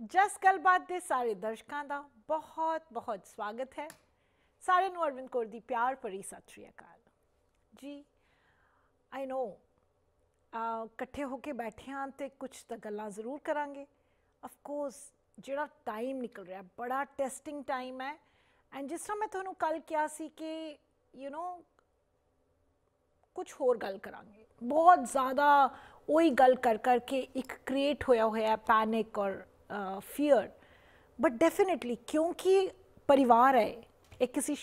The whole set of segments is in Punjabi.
जस गलबात ਦੇ ਸਾਰੇ ਦਰਸ਼ਕਾਂ ਦਾ ਬਹੁਤ ਬਹੁਤ ਸਵਾਗਤ ਹੈ। ਸਾਰਿਆਂ ਨੂੰ ਅਰਵਿੰਦ ਕੌਰ ਦੀ ਪਿਆਰ ਭਰੀ ਸਤਿ ਸ਼੍ਰੀ ਅਕਾਲ ਜੀ। ਆਈ ਨੋ ਇਕੱਠੇ ਹੋ ਕੇ ਬੈਠੇ ਹਾਂ ਤੇ ਕੁਝ ਤਾਂ ਗੱਲਾਂ ਜ਼ਰੂਰ ਕਰਾਂਗੇ। ਆਫ ਕੋਰਸ ਜਿਹੜਾ ਟਾਈਮ ਨਿਕਲ ਰਿਹਾ ਬੜਾ ਟੈਸਟਿੰਗ ਟਾਈਮ ਹੈ। ਐਂਡ ਜਿਸ ਤਰ੍ਹਾਂ ਮੈਂ ਤੁਹਾਨੂੰ ਕੱਲ ਕਿਹਾ ਸੀ ਕਿ ਯੂ ਨੋ ਕੁਛ ਹੋਰ ਗੱਲ ਕਰਾਂਗੇ। ਬਹੁਤ ਜ਼ਿਆਦਾ ਉਹੀ ਗੱਲ ਕਰ ਕਰਕੇ ਇੱਕ ਕ੍ਰੀਏਟ ਹੋਇਆ ਪੈਨਿਕ ਔਰ fear, but definitely क्योंकि परिवार है एक किसी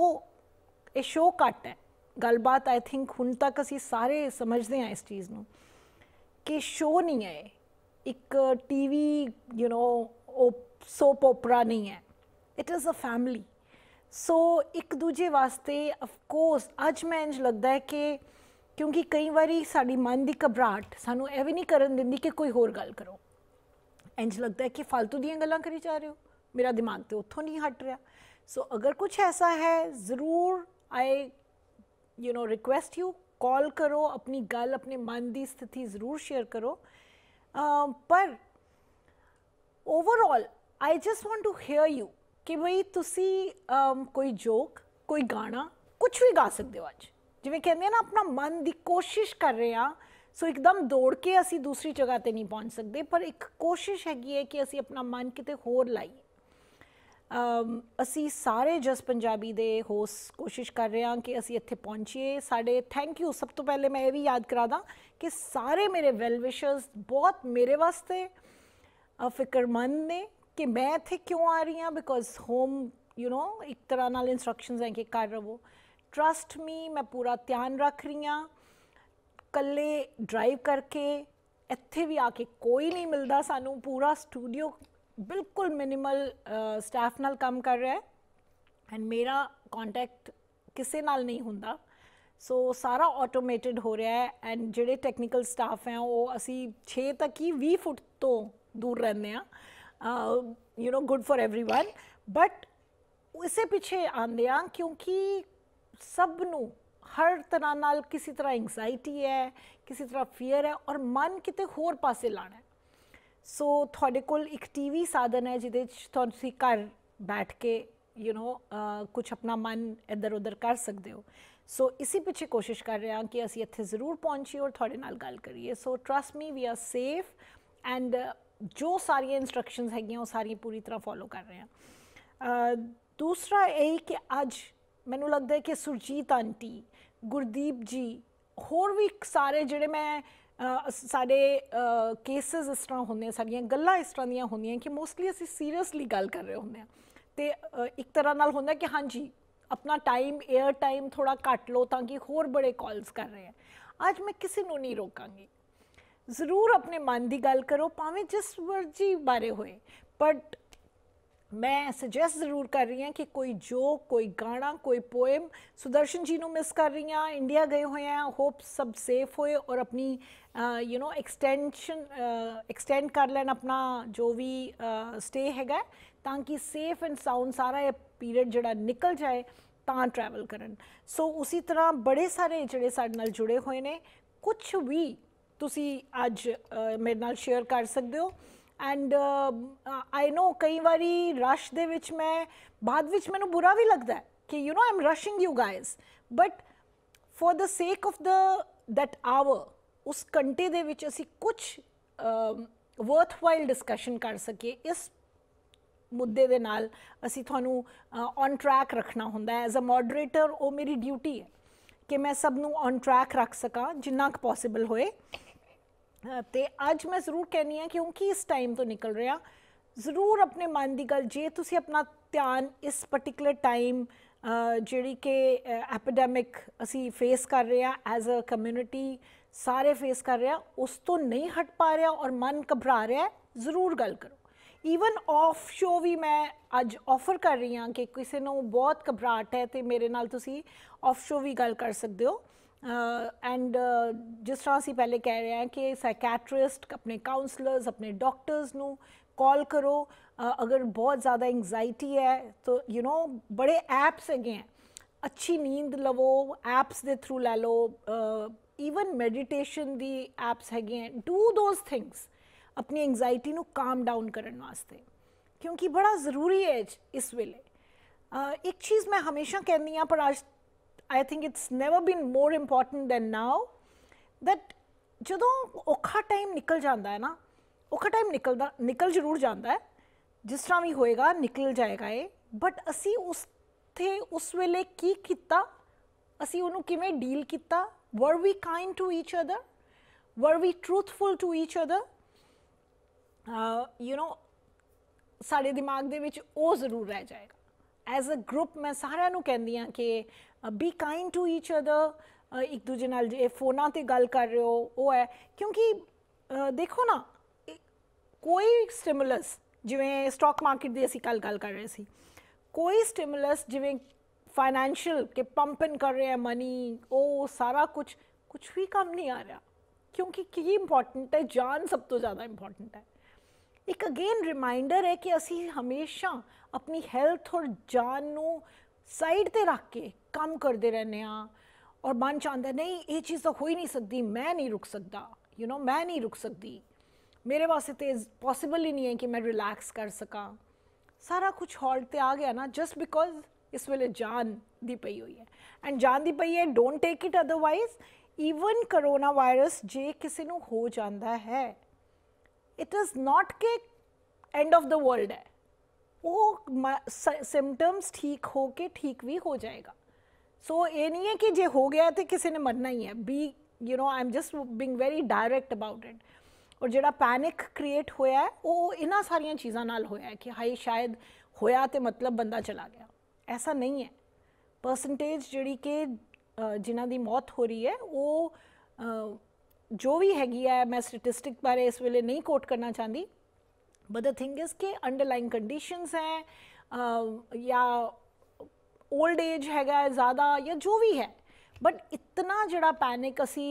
शो घट है गलबात आई थिंक हुण तक असी सारे समझते हैं इस चीज़ नूं कि शो नहीं है एक TV you know soap opera नहीं है, it is a family. So एक दूजे वास्ते अफकोर्स अज मैं इंज लगता है कि क्योंकि कई बारी साडी मन की घबराहट सानू एवं नहीं करन दिंदी कि कोई होर गल करो। इंज लगता है कि फालतू दियां गल्लां करी जा रहे हो, मेरा दिमाग तो उत्थों नहीं हट रहा। सो अगर कुछ ऐसा है ज़रूर आई रिक्वेस्ट यू कॉल करो, अपनी गल अपने मन की स्थिति ज़रूर शेयर करो। पर overall I just want to hear you कि बई तुसी कोई जोक कोई गाना कुछ भी गा सकते हो। अज जिवें कहंदे ना अपना मन की कोशिश कर रहे हैं। सो एकदम दौड़ के असी दूसरी जगह पर नहीं पहुँच सकते, पर एक कोशिश हैगी है कि असी अपना मन किते होर लाइए। असी सारे जस पंजाबी दे होस्ट कोशिश कर रहे हैं कि असी इत्थे पहुँचीए। साडे थैंक यू सब तो पहले मैं ये भी याद करा दा कि सारे मेरे वैल विशर्स बहुत मेरे वास्ते फिक्रमंद ने कि मैं इत्थे क्यों आ रही हाँ। बिकॉज होम यू नो एक तरह नाल इंस्ट्रक्शंस हैं कि कर रवो। ट्रस्ट मी मैं पूरा ध्यान रख रही हाँ। कल्ले ड्राइव करके इत्थे भी आके कोई नहीं मिलता सानू, पूरा स्टूडियो बिल्कुल मिनिमल स्टाफ नाल काम कर रहा है एंड मेरा कॉन्टैक्ट किसी नाल नहीं हुंदा। सो सारा ऑटोमेटेड हो रहा है एंड जिहड़े टैक्नीकल स्टाफ हैं वो असी 6 तक ही 20 फुट तो दूर रहने you know good for everyone. But इसे पीछे आंदे आ क्योंकि सब नू हर तरह नाल किसी तरह एंगजाइटी है, किसी तरह फियर है और मन किते होर पासे लाना है। सो थोड़े कोल एक टीवी साधन है जिहदे च तुसीं घर बैठ के यू नो कुछ अपना मन इधर उधर कर सकते हो। सो इसी पीछे कोशिश कर रहे हैं कि असी इत्थे ज़रूर पहुँचीए और थोड़े नाल गल करिए। So trust me we are safe and जो सारिया इंस्ट्रक्शंस हैगियां वो सारियां पूरी तरह फॉलो कर रहे हैं। दूसरा यही कि अज मैनू लगता है कि सुरजीत आंटी गुरदीप जी होर भी सारे जिहड़े मैं सारे केसिस इस तरह होंगे, सारियां गल्लां इस तरह दियां होंदियां कि मोस्टली असीं सीरियसली गल कर रहे होंगे ते एक तरह नाल होंदा कि हाँ जी अपना टाइम एयर टाइम थोड़ा घट लो ताकि होर बड़े कॉल्स कर रहे हैं। अज मैं किसी नूं नहीं रोकांगी, ज़रूर अपने मन की गल करो भावें जिस मर्जी बारे होए। बट मैं सजेस्ट ज़रूर कर रही हूँ कि कोई जोक कोई गाना कोई पोएम। सुदर्शन जी नूं मिस कर रही हाँ, इंडिया गए हुए हैं, होप सब सेफ होए और अपनी यू नो एक्सटेंड कर लैन अपना जो भी स्टे हैगा ताकि सेफ एंड साउंड सारा ये पीरियड जड़ा निकल जाए तां ट्रैवल करन। सो उसी तरह बड़े सारे जिहड़े साडे नाल जुड़े हुए ने कुछ भी तुसी अज मेरे नाल शेयर कर सकते हो। एंड आई नो कई बारी रश दे विच मैं बाद विच मैनू बुरा भी लगता है कि you know I am rushing you guys, but for the sake of that hour उस घंटे दे विच असी कुछ वर्थ वाइल डिस्कशन कर सके इस मुद्दे दे नाल असी थानू ऑन ट्रैक रखना होंदा है। एज अ मॉडरेटर वो मेरी ड्यूटी है कि मैं सब नू ऑन ट्रैक रख सकां जिन्ना क पॉसिबल होए। तो अज मैं ज़रूर कहनी है क्योंकि इस टाइम तो निकल रहा ज़रूर अपने मन की गल जे तुसी अपना ध्यान इस पर्टिकुलर टाइम जिहड़ी कि एपिडेमिक असी फेस कर रहे हैं एज अ कम्यूनिटी सारे फेस कर रहे हैं उस तो नहीं हट पा रहा और मन घबरा रहा है, ज़रूर गल करो। ईवन ऑफ शो भी मैं अज ऑफर कर रही हाँ कि किसी नूं बहुत घबराहट है तो मेरे नाल तुसी ऑफ शो भी गल कर सकते हो। एंड जिस तरह असी पहले कह रहे हैं कि साइकैट्रिस्ट अपने काउंसलर्स अपने डॉक्टर्स नू कॉल करो। अगर बहुत ज़्यादा एंगजाइटी है तो यू नो बड़े ऐप्स हैं, अच्छी नींद लवो ऐप्स के थ्रू लै लो। ईवन मैडिटेशन दी ऐप्स हैं, डू दोज थिंग्स। अपनी एंगजाइटी नू काम डाउन करने वास्ते, क्योंकि बड़ा ज़रूरी है इस वेले। एक चीज़ मैं हमेशा कहनी हाँ, पर आज I think it's never been more important than now, that जदों औखा टाइम निकल जाता है ना, औखा टाइम निकल जरूर जाता है, जिस तरह भी होएगा निकल जाएगा ये, बट असी उस वेले की किता, असी उन्होंने किमें डील किता, were we kind to each other, were we truthful to each other, you know साढ़े दिमाग दे विच वो ज़रूर रह जाएगा। एज अ ग्रुप मैं सारिਆਂ ਨੂੰ ਕਹਿੰਦੀ ਹਾਂ कि be kind to each other, एक दूजे नाल जे फोना ते गल कर रहे हो वो है, क्योंकि देखो ना कोई स्टिमुलस जिवें स्टॉक मार्केट की असी कल गल कर रहे सी, कोई स्टिमुलस जिवें फाइनैंशियल के पंपिंग कर रहे हैं मनी, वो सारा कुछ भी काम नहीं आ रहा, क्योंकि की इंपॉर्टेंट है, जान सब तो ज़्यादा इंपॉर्टेंट है। एक अगेन रिमाइंडर है कि असी हमेशा अपनी हेल्थ और जान नू साइड ते रख के काम करते रहने, और मन चाहता नहीं ये चीज़ तो हो ही नहीं सकती, मैं नहीं रुक सकता, यू नो मैं नहीं रुक सकती, मेरे वास्ते तो पॉसिबल ही नहीं है कि मैं रिलैक्स कर सका। सारा कुछ हॉल्ट ते आ गया ना, जस्ट बिकॉज इस वेले जान दी पई हुई है, एंड जान दी पई है, don't take it otherwise. Even corona virus जे किसी नू हो जाता है, इट इज़ नॉट के एंड ऑफ द वर्ल्ड है, वो सिम्टम्स ठीक हो के ठीक भी हो जाएगा। सो ये नहीं है कि जे हो गया तो किसी ने मरना ही है, be you know I am just being very direct about it. और जो पैनिक क्रिएट होया है वो इन्हां सारियां चीज़ों नाल होया है कि हाई शायद होया तो मतलब बंदा चला गया, ऐसा नहीं है। परसेंटेज जिहड़ी कि जिन्हां दी मौत हो रही है वो जो भी हैगी है, मैं स्टैटिस्टिक बारे इस वेले नहीं कोट करना चाहती, बट द थिंग इज़ के अंडरलाइंग कंडीशंस हैं या ओल्ड एज हैगा ज़्यादा या जो भी है, बट इतना जड़ा पैनिक असी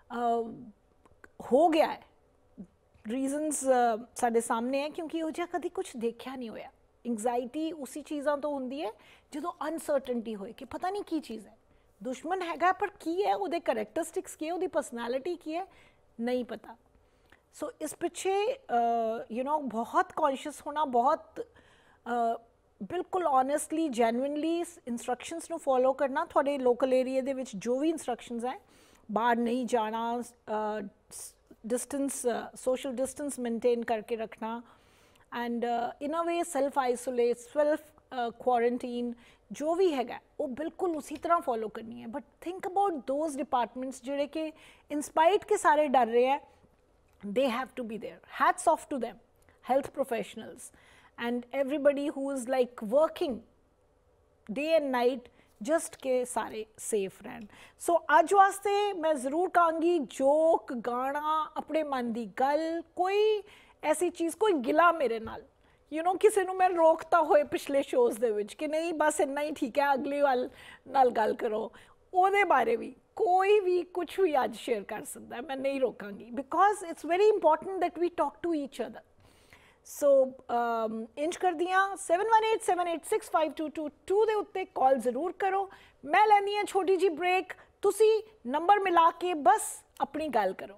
हो गया है, रीजनस साढ़े सामने है, क्योंकि वो जिहा कभी कुछ देखा नहीं होया। एंगजाइटी उसी चीज़ों तो होंदी है जो अनसर्टनटी होए कि पता नहीं की चीज़ है, दुश्मन हैगा पर की है, वो करैक्टरिस्टिक्स की है, वो पर्सनैलिटी की है, नहीं पता। सो इस पिछे यू नो बहुत कॉन्शियस होना, बहुत बिल्कुल ऑनेस्टली जेन्युइनली इंस्ट्रक्शंस नू फॉलो करना, थोड़े लोकल एरिया दे विच जो भी इंस्ट्रक्शंस हैं, बाहर नहीं जाना, डिस्टेंस सोशल डिस्टेंस मेनटेन करके रखना, and in a way self isolate, self quarantine जो भी हैगा वो बिल्कुल उसी तरह फॉलो करनी है। But think about those departments जिहड़े कि इंस्पाइट के सारे डर रहे हैं, they have to be there. Hats off to them, health professionals and everybody who is like working day and night just के सारे safe रहन। So आज वास्ते मैं ज़रूर कहूँगी जोक गाना अपने मन दी गल, कोई ऐसी चीज़, कोई गिला मेरे नाल, यू नो किसी नू मैं रोकता होए पिछले शोज़ दे विच कि नहीं बस इन्ना ही ठीक है, अगली वाल नाल गल करो, ਉਹਦੇ बारे भी कोई भी कुछ भी आज शेयर कर सकता है, मैं नहीं रोकांगी, because it's very important that we talk to each other. So इंज कर दियाँ 7187865222 ਦੇ ਉੱਤੇ कॉल ज़रूर करो। मैं लैनी है छोटी जी ब्रेक, तुसी नंबर मिला के बस अपनी गल करो।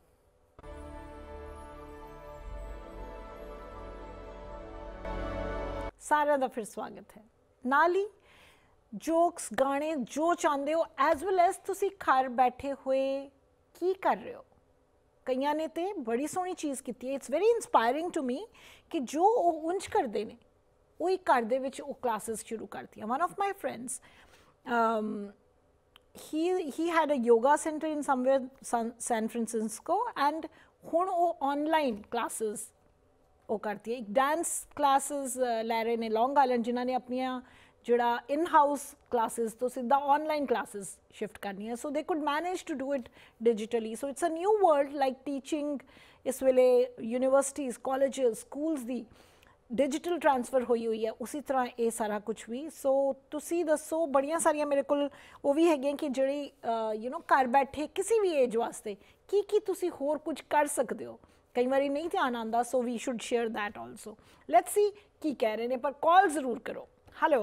सारा दा फिर स्वागत है। नाली जोक्स गाने जो चाहते हो, एज वेल एज तुसी घर बैठे हुए की कर रहे हो। कईयां ने तो बड़ी सोहनी चीज़ की है, it's very inspiring to me कि जो उंज करते हैं वो ही घर दे विच क्लासेस शुरू करती हैं। One of my friends he had a yoga centre in somewhere San Francisco, and हुण वो ऑनलाइन क्लासेस वो करती है। एक डांस क्लासेस लै रहे ने लॉन्ग आइलैंड, जिन्होंने अपनिया जोड़ा इन हाउस क्लासेस तो सीधा ऑनलाइन क्लासेस शिफ्ट करनी है, so they could manage to do it digitally. So it's a new world, like teaching इस वेले यूनिवर्सिटीज़ कॉलेजेस स्कूल्स दी डिजिटल ट्रांसफर हुई है, उसी तरह ये सारा कुछ भी। सो तुसी दसो, बड़ियां सारियां मेरे कोल वो भी हैगियां कि जिहड़ी यू नो घर बैठे किसी भी एज वास्ते की तुसी होर कुछ कर सकते हो, कई बार नहीं ध्यान आता, so we should share that also. Let's see की कह रहे हैं, पर कॉल ज़रूर करो। हेलो,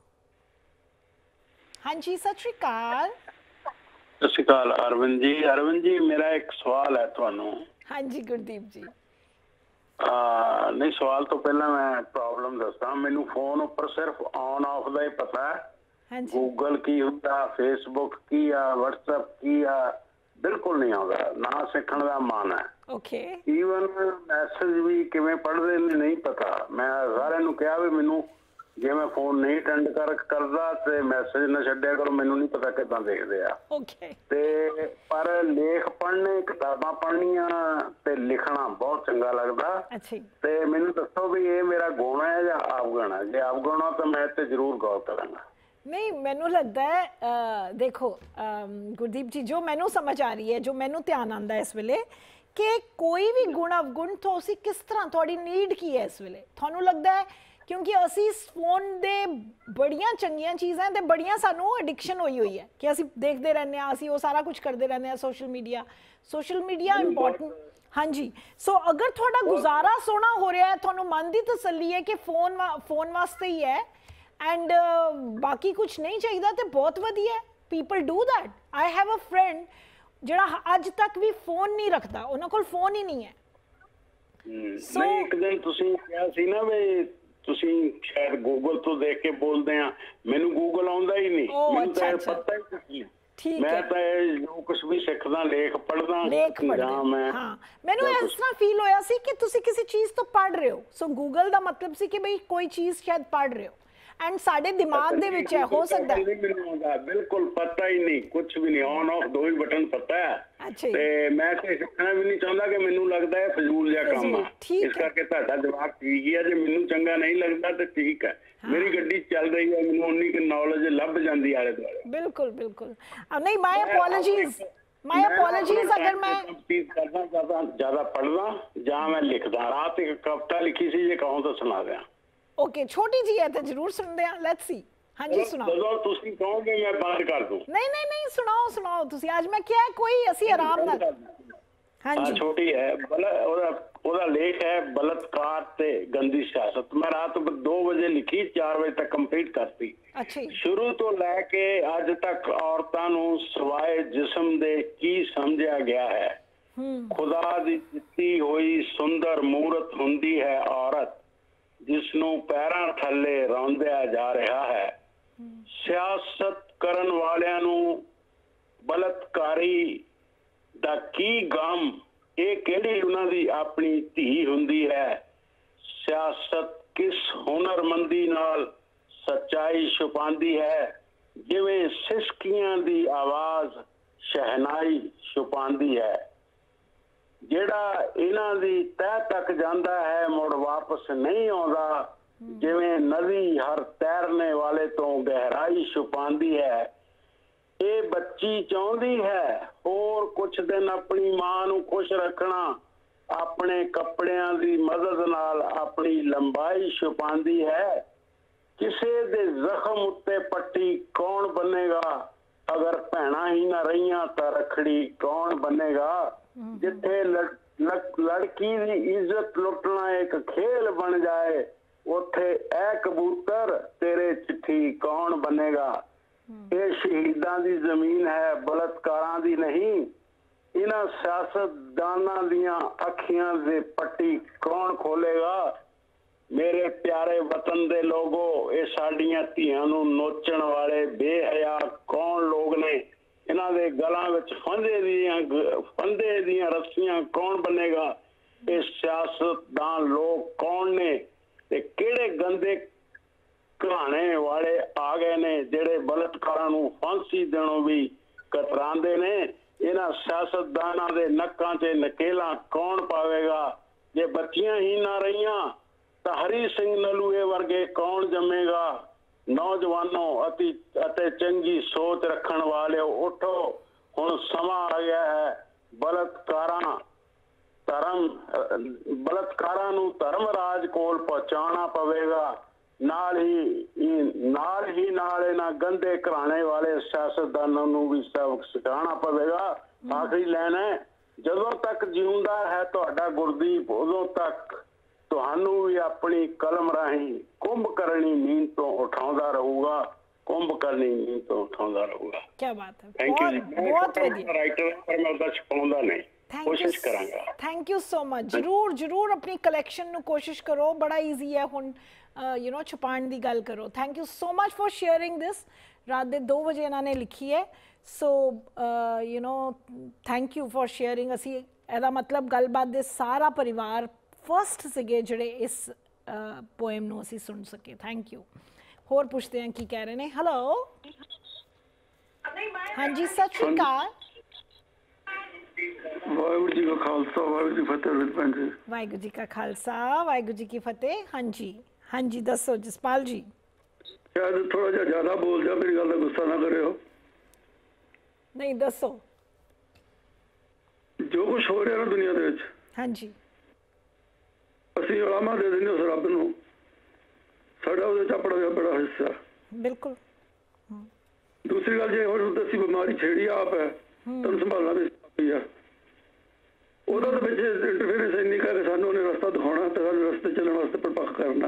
हाँ जी, सत श्री अकाल। सत श्री अकाल अरविंद जी। अरविंद जी, मेरा एक सवाल है ਤੁਹਾਨੂੰ। हाँ जी गुरदीप जी। नहीं, सवाल तो पहला मैं प्रॉब्लम दसदा। मैनू फोन उपर सिर्फ ऑन ऑफ का ही पता है। हाँ जी। गूगल की हुंदा, फेसबुक की आ, व्हाट्सएप की आ, बिल्कुल नहीं आता। ना सीखण का मन है। ओके। ईवन मैसेज भी किवें पढ़दे ने नहीं पता। मैं सारिਆਂ ਨੂੰ ਕਿਹਾ ਵੀ ਮੈਨੂੰ ਜੇ मैं फोन नहीं अटेंड करदा ते मैसेज ना छड्डिया करो, मैनू नहीं पता किदां देखदे आ। ओके। ते पर लेख पढ़ने, किताबां पढ़नियां ते लिखना बहुत चंगा लगदा। अच्छा। ते मैनू दसो भी ये मेरा गुण है या अवगुण है? जे अवगुण हो तो मैं ते जरूर गौर करांगा। नहीं, मैनू लगता है देखो गुरदीप जी, जो मैनू समझ आ रही है, जो मैनू ध्यान आंदा है इस वेले कि कोई भी गुण अवगुण तो उसी किस तरह थोड़ी नीड की है इस वेले थानू लगता है, क्योंकि असी फोन दे बड़ियां चंगियां चीज़ां ते बड़ियां सानू एडिक्शन हुई है कि असी देखते रहने, असी वो सारा कुछ करते रहने। Social media important. हाँ जी। सो अगर थोड़ा गुजारा सोना हो रहा है, थानू मन की तसल्ली है कि फोन वास्ते ही है एंड बाकी कुछ नहीं चाहिए, तो बहुत वधिया है। People do that. I have a friend जिहड़ा अज तक भी फोन नहीं रखता, उन्हां कोल फोन ही नहीं है। नहीं, एक दिन तुसीं कहा सी ना भी तुसीं शायद गूगल तो देख के बोलते हैं, मैनू गूगल आउंदा ही नहीं। मैनू तो पता ही नहीं। मैं तो जो कुछ भी सीखदा, लेख पढ़दा जां मैं। हाँ, मैनू इस तरह फील होया सी कि तुसीं किसी चीज़ तो पढ़ रहे हो। सो गूगल दा मतलब सी कि भाई कोई चीज़ शायद पढ़ रहे हो एंड साडे दिमाग दे विच है, हो सकता है। बिल्कुल पता ही नहीं, कुछ भी नहीं। ऑन ऑफ दो ही बटन पता है। अच्छा। ते मैं तो सीखना भी नहीं चाहता कि मैनू लगता है फजूल जिहा काम है। इस करके तुहाडा जवाब ठीक ही है। जे मैनू चंगा नहीं लगता तो ठीक है। मेरी गड्डी चल रही है, मैनू उन्नी की नॉलेज लभ जांदी आले दुआले। बिल्कुल बिल्कुल। नहीं, माय अपॉलॉजीज अगर मैं ज्यादा पढ़दा जां मैं लिखदा। रात एक कविता लिखी सी, जे कहूं तो सुना दियां। ओके, छोटी जी है तो जरूर सुनते हैं। Let's see. हाँ जी, सुनाओ। ਜਦੋਂ ਤੁਸੀਂ ਕਹੋਗੇ मैं बंद कर दूं। नहीं, सुनाओ तुसी। आज मैं क्या है कोई असी आराम नाल। हाँ जी। छोटी है, ਉਹਦਾ ਲੇਖ ਹੈ ਬਲਤਕਾਰ ਤੇ ਗੰਦੀ ਸਿਆਸਤ। मैं रात 2 बजे लिखी, 4 बजे तक कंप्लीट करती। अच्छा। शुरू तो लैके अज तक औरतां ਨੂੰ ਸਿਵਾਏ जिस्म ਦੇ ਕੀ ਸਮਝਿਆ ਗਿਆ ਹੈ। खुदा ਦੀ ਦਿੱਤੀ ਹੋਈ ਸੁੰਦਰ ਮੂਰਤ ਹੁੰਦੀ ਹੈ ਔਰਤ, जिसनों पैरां थल्ले रौंदिया जा रहा है। सियासत करन वालियां नूं बलात्कारी दा की गम, ये किहड़ी उन्हां दी अपनी धी हुंदी है। सियासत किस हुनरमंदी नाल सच्चाई छुपांदी है, जिवें सिसकियां दी आवाज शहनाई छुपांदी है। ਜਿਹੜਾ ਇਹਨਾਂ ਦੀ ਤਹਿ ਤੱਕ ਜਾਂਦਾ ਹੈ ਮੁੜ ਵਾਪਸ ਨਹੀਂ ਆਉਂਦਾ, ਜਿਵੇਂ ਨਦੀ ਹਰ ਤੈਰਨੇ ਵਾਲੇ ਤੋਂ ਗਹਿਰਾਈ ਛੁਪਾਉਂਦੀ ਹੈ। ਇਹ ਬੱਚੀ ਚਾਹੁੰਦੀ ਹੈ ਹੋਰ ਕੁਝ ਦਿਨ ਆਪਣੀ ਮਾਂ ਨੂੰ ਖੁਸ਼ ਰੱਖਣਾ, ਆਪਣੇ ਕੱਪੜਿਆਂ ਦੀ ਮਦਦ ਨਾਲ ਆਪਣੀ ਲੰਬਾਈ ਛੁਪਾਉਂਦੀ ਹੈ। ਕਿਸੇ ਦੇ ਜ਼ਖਮ ਉੱਤੇ ਪੱਟੀ ਕੌਣ ਬੰਨੇਗਾ, ਅਗਰ ਭੈਣਾਂ ਹੀ ਨਾ ਰਹੀਆਂ ਤਾਂ ਰੱਖੜੀ ਕੌਣ ਬੰਨੇਗਾ। जिथे लड़की की इज्जत लुटना एक खेल बन जाए, उथे ऐ कबूतर तेरे चिट्ठी कौन बनेगा। ये शहीदां दी जमीन है, बलात्कारां दी नहीं। इन्हां सियासतदानां दियां अखियां दे पट्टी कौन खोलेगा। मेरे प्यारे वतन दे लोगो, ये साडियां धीआं नूं नोचण वाले बेहया कौन लोग ने। इन्हां दे गलां विच फंदे दियां रस्सियां कौन बनेगा। ये सियासतदान लोग कौन ने ते किहड़े गंदे घराणे वाले आ गए ने जिहड़े बलात्कारां नूं फांसी देणों भी कतरांदे ने। इन्हां सियासतदानां दे नक्कां 'ते नकेला कौन पावेगा। जे बच्चियां ही ना रहियां तां हरी सिंह नलूए वर्गे कौन जम्मेगा। नौजवानों अति चंगी सोच रखण वाले उठो, हुण समा आ गया है। बलात्कारां नूं धर्म राज कोल पहुंचाना पवेगा। नाल ही इन्हां गंदे घराणे वाले सियासतदानां नूं भी सबक सिखाना पवेगा। आखिरी लाइन है, जदों तक जिउंदा है तुहाडा गुरदीप, उदों तक ਤੁਹਾਨੂੰ ਵੀ ਆਪਣੀ ਕਲਮ ਰਾਹੀਂ ਕੁੰਭਕਰਣੀ ਨੀਂਦ ਤੋਂ ਉਠਾਉਂਦਾ ਰਹੂਗਾ। ਕੁੰਭਕਰਣੀ ਨੀਂਦ ਤੋਂ ਉਠਾਉਂਦਾ ਰਹੂਗਾ। ਕੀ ਬਾਤ ਹੈ। ਥੈਂਕ ਯੂ ਜੀ। ਬਹੁਤ ਵਧੀਆ ਰਾਈਟਰ ਪਰ ਮੈਂ ਉਹਦਾ ਛਪਾਉਂਦਾ ਨਹੀਂ। ਕੋਸ਼ਿਸ਼ ਕਰਾਂਗਾ। Thank you so much. ਜ਼ਰੂਰ ਜ਼ਰੂਰ ਆਪਣੀ ਕਲੈਕਸ਼ਨ ਨੂੰ ਕੋਸ਼ਿਸ਼ ਕਰੋ, ਬੜਾ ਈਜ਼ੀ ਹੈ ਹੁਣ ਛੁਪਾਉਣ ਦੀ ਗੱਲ ਕਰੋ। Thank you so much for sharing this. ਰਾਤ ਦੇ 2 ਵਜੇ ਇਹਨਾਂ ਨੇ ਲਿਖੀ ਹੈ, so thank you for sharing. ਅਸੀਂ ਇਹਦਾ ਮਤਲਬ ਗੱਲਬਾਤ ਦੇ ਸਾਰਾ ਪਰਿਵਾਰ ਫਸਟ ਸੀਗੇ ਜਿਹੜੇ ਇਸ ਪੋਇਮ ਨੂੰ ਅਸੀਂ ਸੁਣ ਸਕੇ। Thank you. ਹੋਰ ਪੁੱਛਦੇ ਹਾਂ ਕੀ ਕਹਿ ਰਹੇ ਨੇ। ਹੈਲੋ, ਹਾਂਜੀ ਸਤਿ ਸ਼੍ਰੀ ਅਕਾਲ। ਵਾਹਿਗੁਰੂ ਜੀ ਕਾ ਖਾਲਸਾ ਵਾਹਿਗੁਰੂ ਜੀ ਫਤਿਹ। ਵਾਹਿਗੁਰੂ ਜੀ ਕਾ ਖਾਲਸਾ ਵਾਹਿਗੁਰੂ ਜੀ ਕੀ ਫਤਿਹ। ਹਾਂਜੀ ਹਾਂਜੀ ਦੱਸੋ ਜਸਪਾਲ ਜੀ। ਸ਼ਾਇਦ ਥੋੜਾ ਜਿਹਾ ਜ਼ਿਆਦਾ ਬੋਲ ਜਾ, ਮੇਰੀ ਗੱਲ ਦਾ ਗੁੱਸਾ ਨਾ ਕਰਿਓ। ਨਹੀਂ ਦੱਸੋ। ਜੋ ਕੁਝ ਹੋ ਰਿਹਾ ਨਾ ਦੁਨੀਆ ਦੇ ਵਿੱਚ, ਹਾਂਜੀ ਅਸੀਂ ਉਲਾਮਾ ਦੇ ਦਿੰਦੇ ਉਸ ਰੱਬ ਨੂੰ, ਸਾਡਾ ਉਹਦੇ ਚ ਆਪਣਾ ਬੜਾ ਹਿੱਸਾ। ਬਿਲਕੁਲ। ਦੂਸਰੀ ਗੱਲ, ਜੇ ਹੁਣ ਅਸੀਂ ਬਿਮਾਰੀ ਛੇੜੀ ਆਪ ਹੈ, ਤੁਹਾਨੂੰ ਸੰਭਾਲਣਾ ਵੀ ਆ। ਉਹਦਾ ਤਾਂ ਵਿੱਚ ਇੰਟਰਫੇਰੈਂਸ ਇੰਨੀ ਕਰ ਕੇ ਸਾਨੂੰ ਉਹਨੇ ਰਸਤਾ ਦਿਖਾਉਣਾ ਤੇ ਸਾਨੂੰ ਰਸਤੇ ਚੱਲਣ ਵਾਸਤੇ ਪਰਪੱਕ ਕਰਨਾ।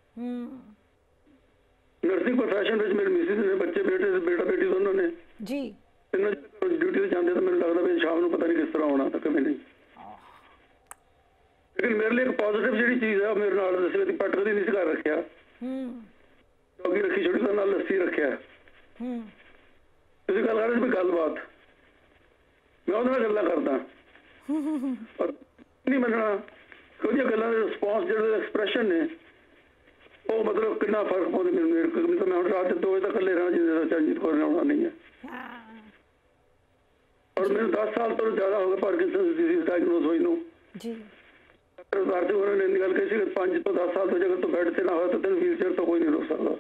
ਨਰਸਿੰਗ ਪ੍ਰੋਫੈਸ਼ਨ ਵਿੱਚ ਮੇਰੇ ਮਿਸਿਸ ਨੇ ਬੱਚੇ, ਬੇਟਾ ਬੇਟੀ ਦੋਨੋਂ ਨੇ ਜੀ। ਇਹਨਾਂ ਡਿਊਟੀ ਤੇ ਜਾਂਦੇ ਤਾਂ ਮੈਨੂੰ ਲੱਗਦਾ ਵੀ ਸ਼ਾਮ ਨੂੰ ਪਤਾ ਨਹੀਂ ਕਿਸ ਤਰ੍ਹਾਂ ਆਉਣਾ, ਤਾਂ ਕਿਵੇਂ ਨਹੀਂ। ਲੇਕਿਨ ਮੇਰੇ ਲਈ ਇੱਕ ਪੋਜ਼ਿਟਿਵ ਜਿਹੜੀ ਚੀਜ਼ ਹੈ, ਮੇਰੇ ਨਾਲ ਦੱਸੇ ਦੀ ਪੱਟ ਕਦੀ ਨਹੀਂ ਕਰ ਰੱਖਿਆ। ਚੌਗੀ ਰੱਖੀ, ਛੋਟੀ ਦਾ ਨਾਲ ਲੱਸੀ ਰੱਖਿਆ। ਤੁਸੀਂ ਗੱਲ ਕਰ ਰਹੇ ਸੀ ਗੱਲਬਾਤ, ਮੈਂ ਉਹਦੇ ਨਾਲ ਗੱਲਾਂ ਕਰਦਾ ਪਰ ਨਹੀਂ ਮੰਨਣਾ। ਉਹਦੀਆਂ ਗੱਲਾਂ ਦੇ ਰਿਸਪੌਂਸ, ਜਿਹੜੇ ਐਕਸਪ੍ਰੈਸ਼ਨ ਨੇ, ਉਹ ਮਤਲਬ ਕਿੰਨਾ ਫਰਕ ਪਾਉਂਦੇ ਮੈਨੂੰ। ਤਾਂ ਮੈਂ ਹੁਣ ਰਾਤ 2 ਵਜੇ ਤੱਕ ਇਕੱਲੇ ਰਹਿਣਾ, ਜਿਹਦੇ ਚਰਨਜੀਤ ਕੌਰ ਨੇ ਆਉਣਾ ਨਹੀਂ ਹੈ। ਔਰ ਮੈਨੂੰ 10 ਸਾਲ ਤੋਂ ਜ਼ਿਆਦਾ ਹੋ ਗਏ ਪਾਰਕਿੰਸਨ ਡਿਜ਼ੀਜ਼ ਡਾਇਗਨੋਸ ਹੋਈ ਨੂੰ। ਉਹਨਾਂ ਨੇ ਇੰਨੀ ਗੱਲ ਕਹੀ ਸੀ, 5 ਤੋਂ 10 ਸਾਲ ਤੋਂ ਜੇਕਰ ਤੂੰ ਬੈੱਡ ਤੇ ਨਾ ਹੋਇਆ ਤਾਂ ਤੈਨੂੰ ਵੀਲ ਚੇਅਰ ਤੋਂ ਕੋਈ ਨਹੀਂ ਰੋਕ ਸਕਦਾ।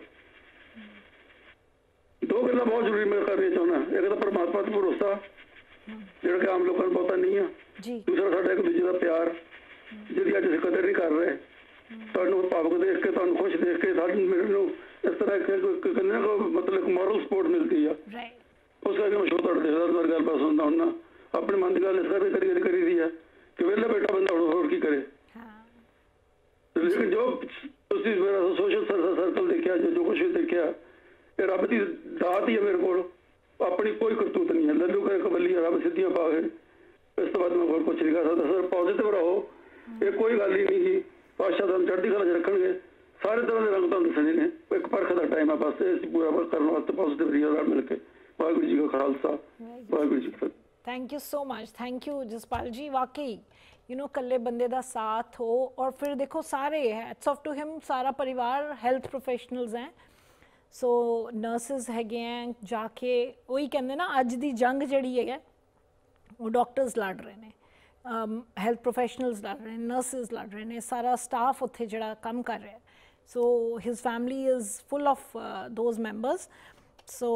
2 ਗੱਲਾਂ ਬਹੁਤ ਜ਼ਰੂਰੀ ਮੈਂ ਕਰਨੀਆਂ ਚਾਹੁੰਦਾ। ਇੱਕ ਤਾਂ ਪਰਮਾਤਮਾ ਤੇ ਭਰੋਸਾ, ਜਿਹੜਾ ਕਿ ਆਮ ਲੋਕਾਂ ਨੂੰ ਪਤਾ ਨਹੀਂ ਆ। ਦੂਸਰਾ ਸਾਡਾ ਇੱਕ ਦੂਜੇ ਦਾ ਪਿਆਰ, ਜਿਹਦੀ ਅੱਜ ਅਸੀਂ ਕਦਰ ਨਹੀਂ ਕਰ ਰਹੇ। ਤੁਹਾਨੂੰ ਭਾਵੁਕ ਦੇਖ ਕੇ, ਤੁਹਾਨੂੰ ਖੁਸ਼ ਦੇਖ ਕੇ ਸਾਨੂੰ ਮੇਰੇ ਨੂੰ ਇਸ ਤਰ੍ਹਾਂ ਕਹਿੰਦੇ ਨਾ, ਮਤਲਬ ਮੋਰਲ ਸਪੋਰਟ ਮਿਲਦੀ ਆ। ਉਸ ਕਰਕੇ ਮੈਂ ਸ਼ੋਅ ਤੁਹਾਡਾ ਦੇਖਦਾ, ਤੁਹਾਡੀ ਗੱਲਬਾਤ ਸੁਣਦਾ ਹੁੰਦਾ। ਆਪਣੇ ਮਨ ਦੀ ਗੱਲ ਇਸ ਕਰਕੇ ਕਰੀ ਦੀ ਆ ਕਿ ਵਿਹਲਾ ਬੈਠਾ ਬੰਦਾ ਹੁਣ ਹੋਰ ਕੀ ਕਰੇ। ਲੇਕਿਨ ਜੋ ਤੁਸੀਂ ਮੇਰਾ ਸੋਸ਼ਲ ਸਰਕਲ ਦੇਖਿਆ, ਜੋ ਕੁਛ ਵੀ ਦੇਖਿਆ, ਇਹ ਰੱਬ ਦੀ ਦਾਤ ਹੀ ਹੈ ਮੇਰੇ ਕੋਲ। ਆਪਣੀ ਕੋਈ ਕਰਤੂਤ ਨਹੀਂ ਹੈ। ਲੱਲੂ ਕਰੇ ਕਬੱਲੀ, ਰੱਬ ਸਿੱਧੀਆਂ ਪਾਵੇ। ਇਸ ਤੋਂ ਬਾਅਦ ਮੈਂ ਹੋਰ ਕੁਛ ਨਹੀਂ ਕਰ ਸਕਦਾ। ਸਰ ਪੋਜ਼ਿਟਿਵ ਰਹੋ, ਇਹ ਕੋਈ ਗੱਲ ਹੀ ਨਹੀਂ ਜੀ। ਪਾਤਸ਼ਾਹ ਤੁਹਾਨੂੰ ਚੜ੍ਹਦੀ ਕਲਾ 'ਚ ਰੱਖਣਗੇ। ਸਾਰੇ ਤਰ੍ਹਾਂ ਦੇ ਰੰਗ ਤੁਹਾਨੂੰ ਦੱਸਣੇ ਨੇ। ਇੱਕ ਪਰਖ ਦਾ ਟਾਈਮ ਹੈ, ਬਸ ਅਸੀਂ ਪੂਰਾ ਕਰਨ ਵਾਸਤੇ ਪੋਜ਼ਿਟਿਵ ਰਹੀਏ ਨਾਲ ਮਿਲ ਕੇ। ਵਾਹਿਗੁਰੂ ਜੀ ਕਾ ਖਾਲਸਾ ਵਾਹਿਗੁਰੂ ਜੀ ਕੀ ਫਤਿਹ। Thank you so much. Thank you Jaspal ji. वाकई कल्ले बंदे का साथ हो, और फिर देखो सारे हैट्स ऑफ टू हिम, सारा परिवार हेल्थ प्रोफेशनल्स हैं। सो नर्सिस हैगे हैं, जाके वही कहते ना, अज की जंग जी है वो डॉक्टर्स लड़ रहे हैं, हेल्थ प्रोफेशनल्स लड़ रहे हैं, नर्सिस लड़ रहे हैं, सारा स्टाफ उत्थे जिहड़ा काम कर रहा है। So his family is full of those members. So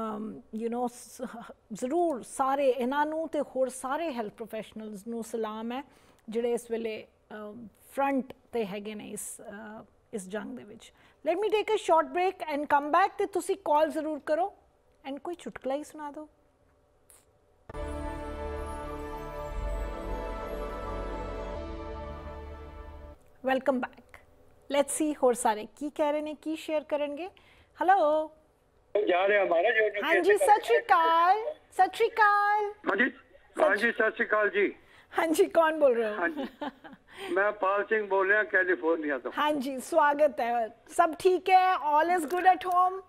ਜ਼ਰੂਰ ਸਾਰੇ ਇਹਨਾਂ ਨੂੰ ਤੇ ਹੋਰ ਸਾਰੇ ਹੈਲਥ ਪ੍ਰੋਫੈਸ਼ਨਲਸ ਨੂੰ ਸਲਾਮ ਹੈ, ਜਿਹੜੇ ਇਸ ਵੇਲੇ ਫਰੰਟ ਤੇ ਹੈਗੇ ਨੇ ਇਸ ਜੰਗ ਦੇ ਵਿੱਚ। Let me take a short break and come back. ਤੇ ਤੁਸੀਂ ਕਾਲ ਜ਼ਰੂਰ ਕਰੋ ਐਂਡ ਕੋਈ ਚੁਟਕਲਾ ਹੀ ਸੁਣਾ ਦਿਓ। Welcome back. ਲੈਟਸ ਸੀ ਹੋਰ ਸਾਰੇ ਕੀ ਕਹਿ ਰਹੇ ਨੇ, ਕੀ ਸ਼ੇਅਰ ਕਰਨਗੇ। ਹੈਲੋ ਜਾ ਰਿਹਾ ਹਮਾਰਾ ਜੋ ਹਾਂਜੀ ਸਤਿ ਸ਼੍ਰੀ ਅਕਾਲ। ਸਤਿ ਸ਼੍ਰੀ ਅਕਾਲ। ਹਾਂਜੀ ਹਾਂਜੀ ਸਤਿ ਸ਼੍ਰੀ ਅਕਾਲ ਜੀ। ਹਾਂਜੀ ਕੌਣ ਬੋਲ ਰਹੇ ਹੋ? ਹਾਂਜੀ ਮੈਂ ਪਾਲ ਸਿੰਘ ਬੋਲ ਰਿਹਾ ਕੈਲੀਫੋਰਨੀਆ ਤੋਂ। ਹਾਂਜੀ स्वागत है। सब ठीक है? All is good at home?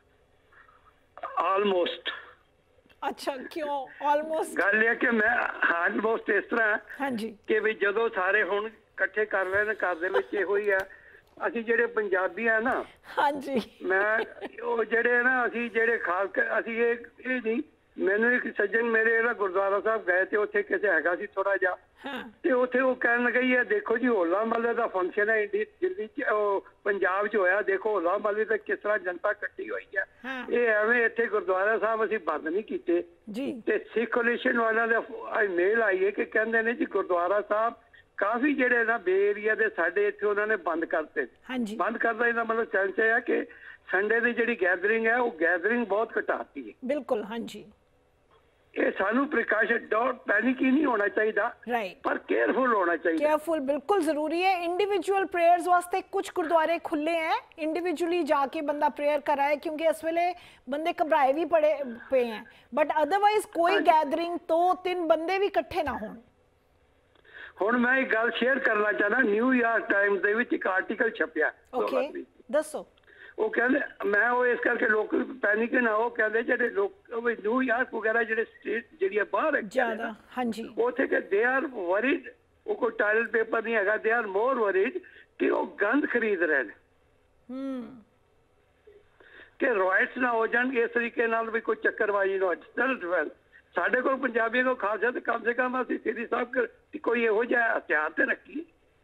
Almost. अच्छा क्यों ऑलमोस्ट? ਗੱਲ ਇਹ ਕਿ ਮੈਂ ਆਲਮੋਸਟ ਇਸ ਤਰ੍ਹਾਂ ਹਾਂਜੀ ਕਿ ਵੀ ਜਦੋਂ ਸਾਰੇ ਹੁਣ ਇਕੱਠੇ ਕਰ ਰਹੇ ਨੇ, ਘਰ ਦੇ ਵਿੱਚ ਇਹੋ ਹੀ ਆ। ਅਸੀਂ ਜਿਹੜੇ ਪੰਜਾਬੀ ਆ ਨਾ, ਹਾਂਜੀ ਮੈਂ ਉਹ ਜਿਹੜੇ ਨਾ, ਅਸੀਂ ਜਿਹੜੇ ਖਾਸ ਅਸੀਂ ਇਹ ਨਹੀਂ, ਮੈਨੂੰ ਇੱਕ ਸੱਜਣ ਮੇਰੇ ਨਾ ਗੁਰਦੁਆਰਾ ਸਾਹਿਬ ਗਏ ਤੇ ਉੱਥੇ ਕਿਸੇ ਹੈਗਾ ਸੀ ਥੋੜਾ ਜਿਹਾ, ਤੇ ਉੱਥੇ ਉਹ ਕਹਿਣ ਲੱਗੀ ਹੈ, ਦੇਖੋ ਜੀ ਹੋਲਾ ਮਹੱਲੇ ਦਾ ਫੰਕਸ਼ਨ ਹੈ ਦਿੱਲੀ ਚ, ਉਹ ਪੰਜਾਬ ਚ ਹੋਇਆ, ਦੇਖੋ ਹੋਲਾ ਮਹੱਲੇ ਤੇ ਕਿਸ ਤਰ੍ਹਾਂ ਜਨਤਾ ਇਕੱਠੀ ਹੋਈ ਹੈ। ਇਹ ਐਵੇਂ ਇੱਥੇ ਗੁਰਦੁਆਰਾ ਸਾਹਿਬ ਅਸੀਂ ਬੰਦ ਨਹੀਂ ਕੀਤੇ ਜੀ। ਤੇ ਸਿੱਖ ਕੋਲੀਸ਼ਨ ਵਾਲਿਆਂ ਦਾ ਮੇਲ ਆਈ ਹੈ ਕਿ ਕਹਿੰਦੇ ਨੇ ਜੀ ਗੁਰਦੁਆਰਾ ਸਾਹਿਬ ਕਾਫੀ ਜਿਹੜੇ ਨਾ ਬੇ ਏਰੀਆ ਦੇ ਸਾਡੇ ਇੱਥੇ ਉਹਨਾਂ ਨੇ ਬੰਦ ਕਰਤੇ। ਬੰਦ ਕਰਦਾ ਇਹਦਾ ਮਤਲਬ ਸੈਂਸ ਇਹ ਹੈ ਕਿ ਸੰਡੇ ਦੀ ਜਿਹੜੀ ਗੈਦਰਿੰਗ ਹੈ ਉਹ ਗੈਦਰਿੰਗ ਬਹੁਤ ਘਟਾਤੀ ਹੈ। ਬਿਲਕੁਲ ਹਾਂਜੀ। ਇਹ ਸਾਨੂੰ ਪ੍ਰੀਕਾਸ਼ਨ, ਡੋਟ ਪੈਨਿਕ ਹੀ ਨਹੀਂ ਹੋਣਾ ਚਾਹੀਦਾ, ਪਰ केयरफुल होना चाहिए। केयरफुल बिल्कुल जरूरी है। इंडिविजुअल प्रेयर्स वास्ते कुछ गुरुद्वारे खुले हैं, इंडिविजुअली जाके बंदा प्रेयर कराए, क्योंकि इस वेले बंदे घबराए भी पड़े पे हैं। बट अदरवाइज कोई गैदरिंग 2-3 बंदे भी इकट्ठे ना हों, ਹੁਣ ਮੈਂ ਇੱਕ ਗੱਲ ਸ਼ੇਅਰ ਕਰਨਾ ਚਾਹਨਾ, ਨਿਊਯਾਰਕ ਟਾਈਮਜ਼ ਦੇ ਵਿੱਚ ਇੱਕ ਆਰਟੀਕਲ ਛਪਿਆ। ਓਕੇ, ਦੱਸੋ। ਉਹ ਕਹਿੰਦੇ, ਮੈਂ ਉਹ ਇਸ ਕਰਕੇ ਲੋਕ ਪੈਨਿਕ ਨਾ ਹੋ, ਕਹਿੰਦੇ ਜਿਹੜੇ ਲੋਕ ਨਿਊਯਾਰਕ ਵਗੈਰਾ ਜਿਹੜੇ ਸਟੇਟ ਜਿਹੜੀਆਂ ਬਾਹਰ ਜ਼ਿਆਦਾ, ਹਾਂਜੀ, ਉੱਥੇ ਕਿ ਦੇ ਆਰ ਵਰੀਡ, ਉਹ ਕੋਈ ਟਾਇਲਟ ਪੇਪਰ ਨਹੀਂ ਹੈਗਾ, ਦੇ ਆਰ ਮੋਰ ਵਰੀਡ ਕਿ ਉਹ ਗੰਦ ਖਰੀਦ ਰਹੇ ਨੇ ਕਿ ਰਾਈਟਸ ਨਾ ਹੋ ਜਾਣ ਇਸ ਤਰੀਕੇ ਨਾਲ, ਵੀ ਕੋਈ ਚੱਕਰਬਾਜ਼ੀ ਨਾ ਹੋ। ਸਾਡੇ ਕੋਲ ਪੰਜਾਬੀਆਂ ਕੋਲ ਖਾਸੀਅਤ ਕਮ ਸੇ ਕਮ ਅਸੀਂ ਸ੍ਰੀ ਸਾਹਿਬ ਕੋਈ ਇਹੋ ਜਿਹਾ ਹਥਿਆਰ ਤੇ ਰੱਖੀ।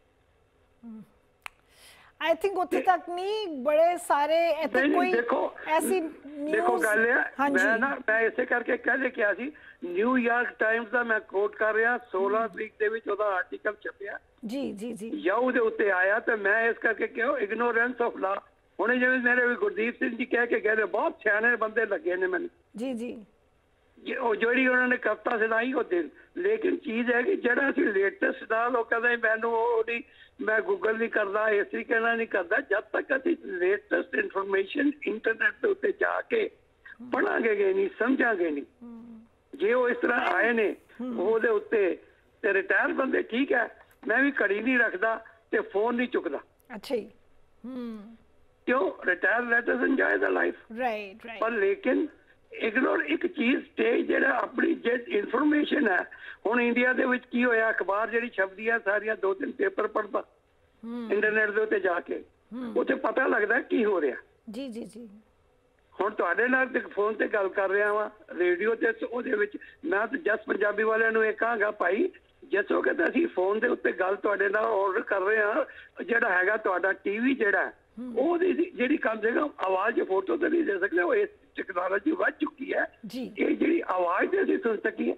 आई थिंक उत्थे तक नहीं, बड़े सारे ऐसे कोई ऐसी देखो गल है, मैं इसे करके कह ले किया सी, न्यूयॉर्क टाइम्स ਦਾ ਮੈਂ ਕੋਟ ਕਰ ਰਿਹਾ, 16 ਤਰੀਕ ਦੇ ਵਿੱਚ ਉਹਦਾ ਆਰਟੀਕਲ ਛਪਿਆ ਜੀ ਜੀ ਜੀ, ਯਾਹੂ ਦੇ ਉੱਤੇ ਆਇਆ, ਤੇ ਮੈਂ ਇਸ ਕਰਕੇ ਕਿਹਾ ਇਗਨੋਰੈਂਸ ਆਫ ਲਾ। ਹੁਣ ਜਿਵੇਂ ਮੇਰੇ ਵੀ ਗੁਰਦੀਪ ਸਿੰਘ ਜੀ ਕਹਿ ਕੇ ਗਏ, ਬਹੁਤ ਸਿਆਣੇ ਬੰਦੇ ਲੱਗੇ ਨੇ ਮੈਨੂੰ ਜੀ ਜੀ, ਉਹ ਜਿਹੜੀ ਉਹਨਾਂ ਨੇ ਕਵਿਤਾ ਸੁਣਾਈ ਉਹ ਦਿਨ। ਲੇਕਿਨ ਚੀਜ਼ ਹੈ ਕਿ ਜਿਹੜਾ ਅਸੀਂ ਲੇਟੈਸਟ ਨਾਲ, ਉਹ ਕਹਿੰਦਾ ਮੈਨੂੰ ਉਹਦੀ ਮੈਂ ਗੂਗਲ ਨਹੀਂ ਕਰਦਾ, ਇਸ ਤਰੀਕੇ ਨਾਲ ਨਹੀਂ ਕਰਦਾ, ਜਦ ਤੱਕ ਅਸੀਂ ਲੇਟੈਸਟ ਇਨਫੋਰਮੇਸ਼ਨ ਇੰਟਰਨੈਟ ਦੇ ਉੱਤੇ ਜਾ ਕੇ ਪੜਾਂਗੇ ਨਹੀਂ, ਸਮਝਾਂਗੇ ਨਹੀਂ। ਜੇ ਉਹ ਇਸ ਤਰ੍ਹਾਂ ਆਏ ਨੇ ਉਹਦੇ ਉੱਤੇ, ਤੇ ਰਿਟਾਇਰ ਬੰਦੇ ਠੀਕ ਹੈ, ਮੈਂ ਵੀ ਘੜੀ ਨਹੀਂ ਰੱਖਦਾ ਤੇ ਫੋਨ ਨਹੀਂ ਚੁੱਕਦਾ। ਅੱਛਾ ਜੀ, ਕਿਉਂ? Retire let us enjoy the life, right right. ਪਰ ਲੇਕਿਨ ਇਗਨੋਰ ਇੱਕ ਚੀਜ਼ ਸਟੇਜ ਜਿਹੜਾ ਆਪਣੀ ਜੇ ਇਨਫੋਰਮੇਸ਼ਨ ਹੈ। ਹੁਣ ਇੰਡੀਆ ਦੇ ਵਿੱਚ ਕੀ ਹੋਇਆ, ਅਖਬਾਰ ਜਿਹੜੀ ਛਪਦੀ ਹੈ ਸਾਰੀਆਂ 2-3 ਪੇਪਰ ਪੜ੍ਹਦਾ ਇੰਟਰਨੈਟ ਦੇ ਉੱਤੇ ਜਾ ਕੇ, ਉੱਥੇ ਪਤਾ ਲੱਗਦਾ ਕੀ ਹੋ ਰਿਹਾ ਜੀ ਜੀ ਜੀ। ਹੁਣ ਤੁਹਾਡੇ ਨਾਲ ਤੇ ਫੋਨ ਤੇ ਗੱਲ ਕਰ ਰਿਹਾ ਵਾਂ, ਰੇਡੀਓ ਤੇ, ਉਹਦੇ ਵਿੱਚ ਮੈਂ ਤਾਂ ਜਸ ਪੰਜਾਬੀ ਵਾਲਿਆਂ ਨੂੰ ਇਹ ਕਹਾਂਗਾ, ਭਾਈ ਜਿਸੋ ਕਿ ਅਸੀਂ ਫੋਨ ਦੇ ਉੱਤੇ ਗੱਲ ਤੁਹਾਡੇ ਨਾਲ ਆਰਡਰ ਕਰ ਰਹੇ ਹਾਂ, ਜਿਹੜਾ ਹੈਗਾ ਤੁਹਾਡਾ ਟੀਵੀ ਜਿਹੜਾ ਉਹਦੀ ਜਿਹੜੀ ਕਮ ਸੇ ਕਮ ਆਵਾਜ਼ ਫੋਟੋ ਤੇ ਨਹੀਂ ਦੇ ਸਕਦੇ, ਉਹ ਇਸ ਟੈਕਨੋਲੋਜੀ ਵੱਧ ਚੁੱਕੀ ਹੈ, ਇਹ ਜਿਹੜੀ ਆਵਾਜ਼ ਤੇ ਅਸੀਂ ਸੁਣ ਸਕੀਏ।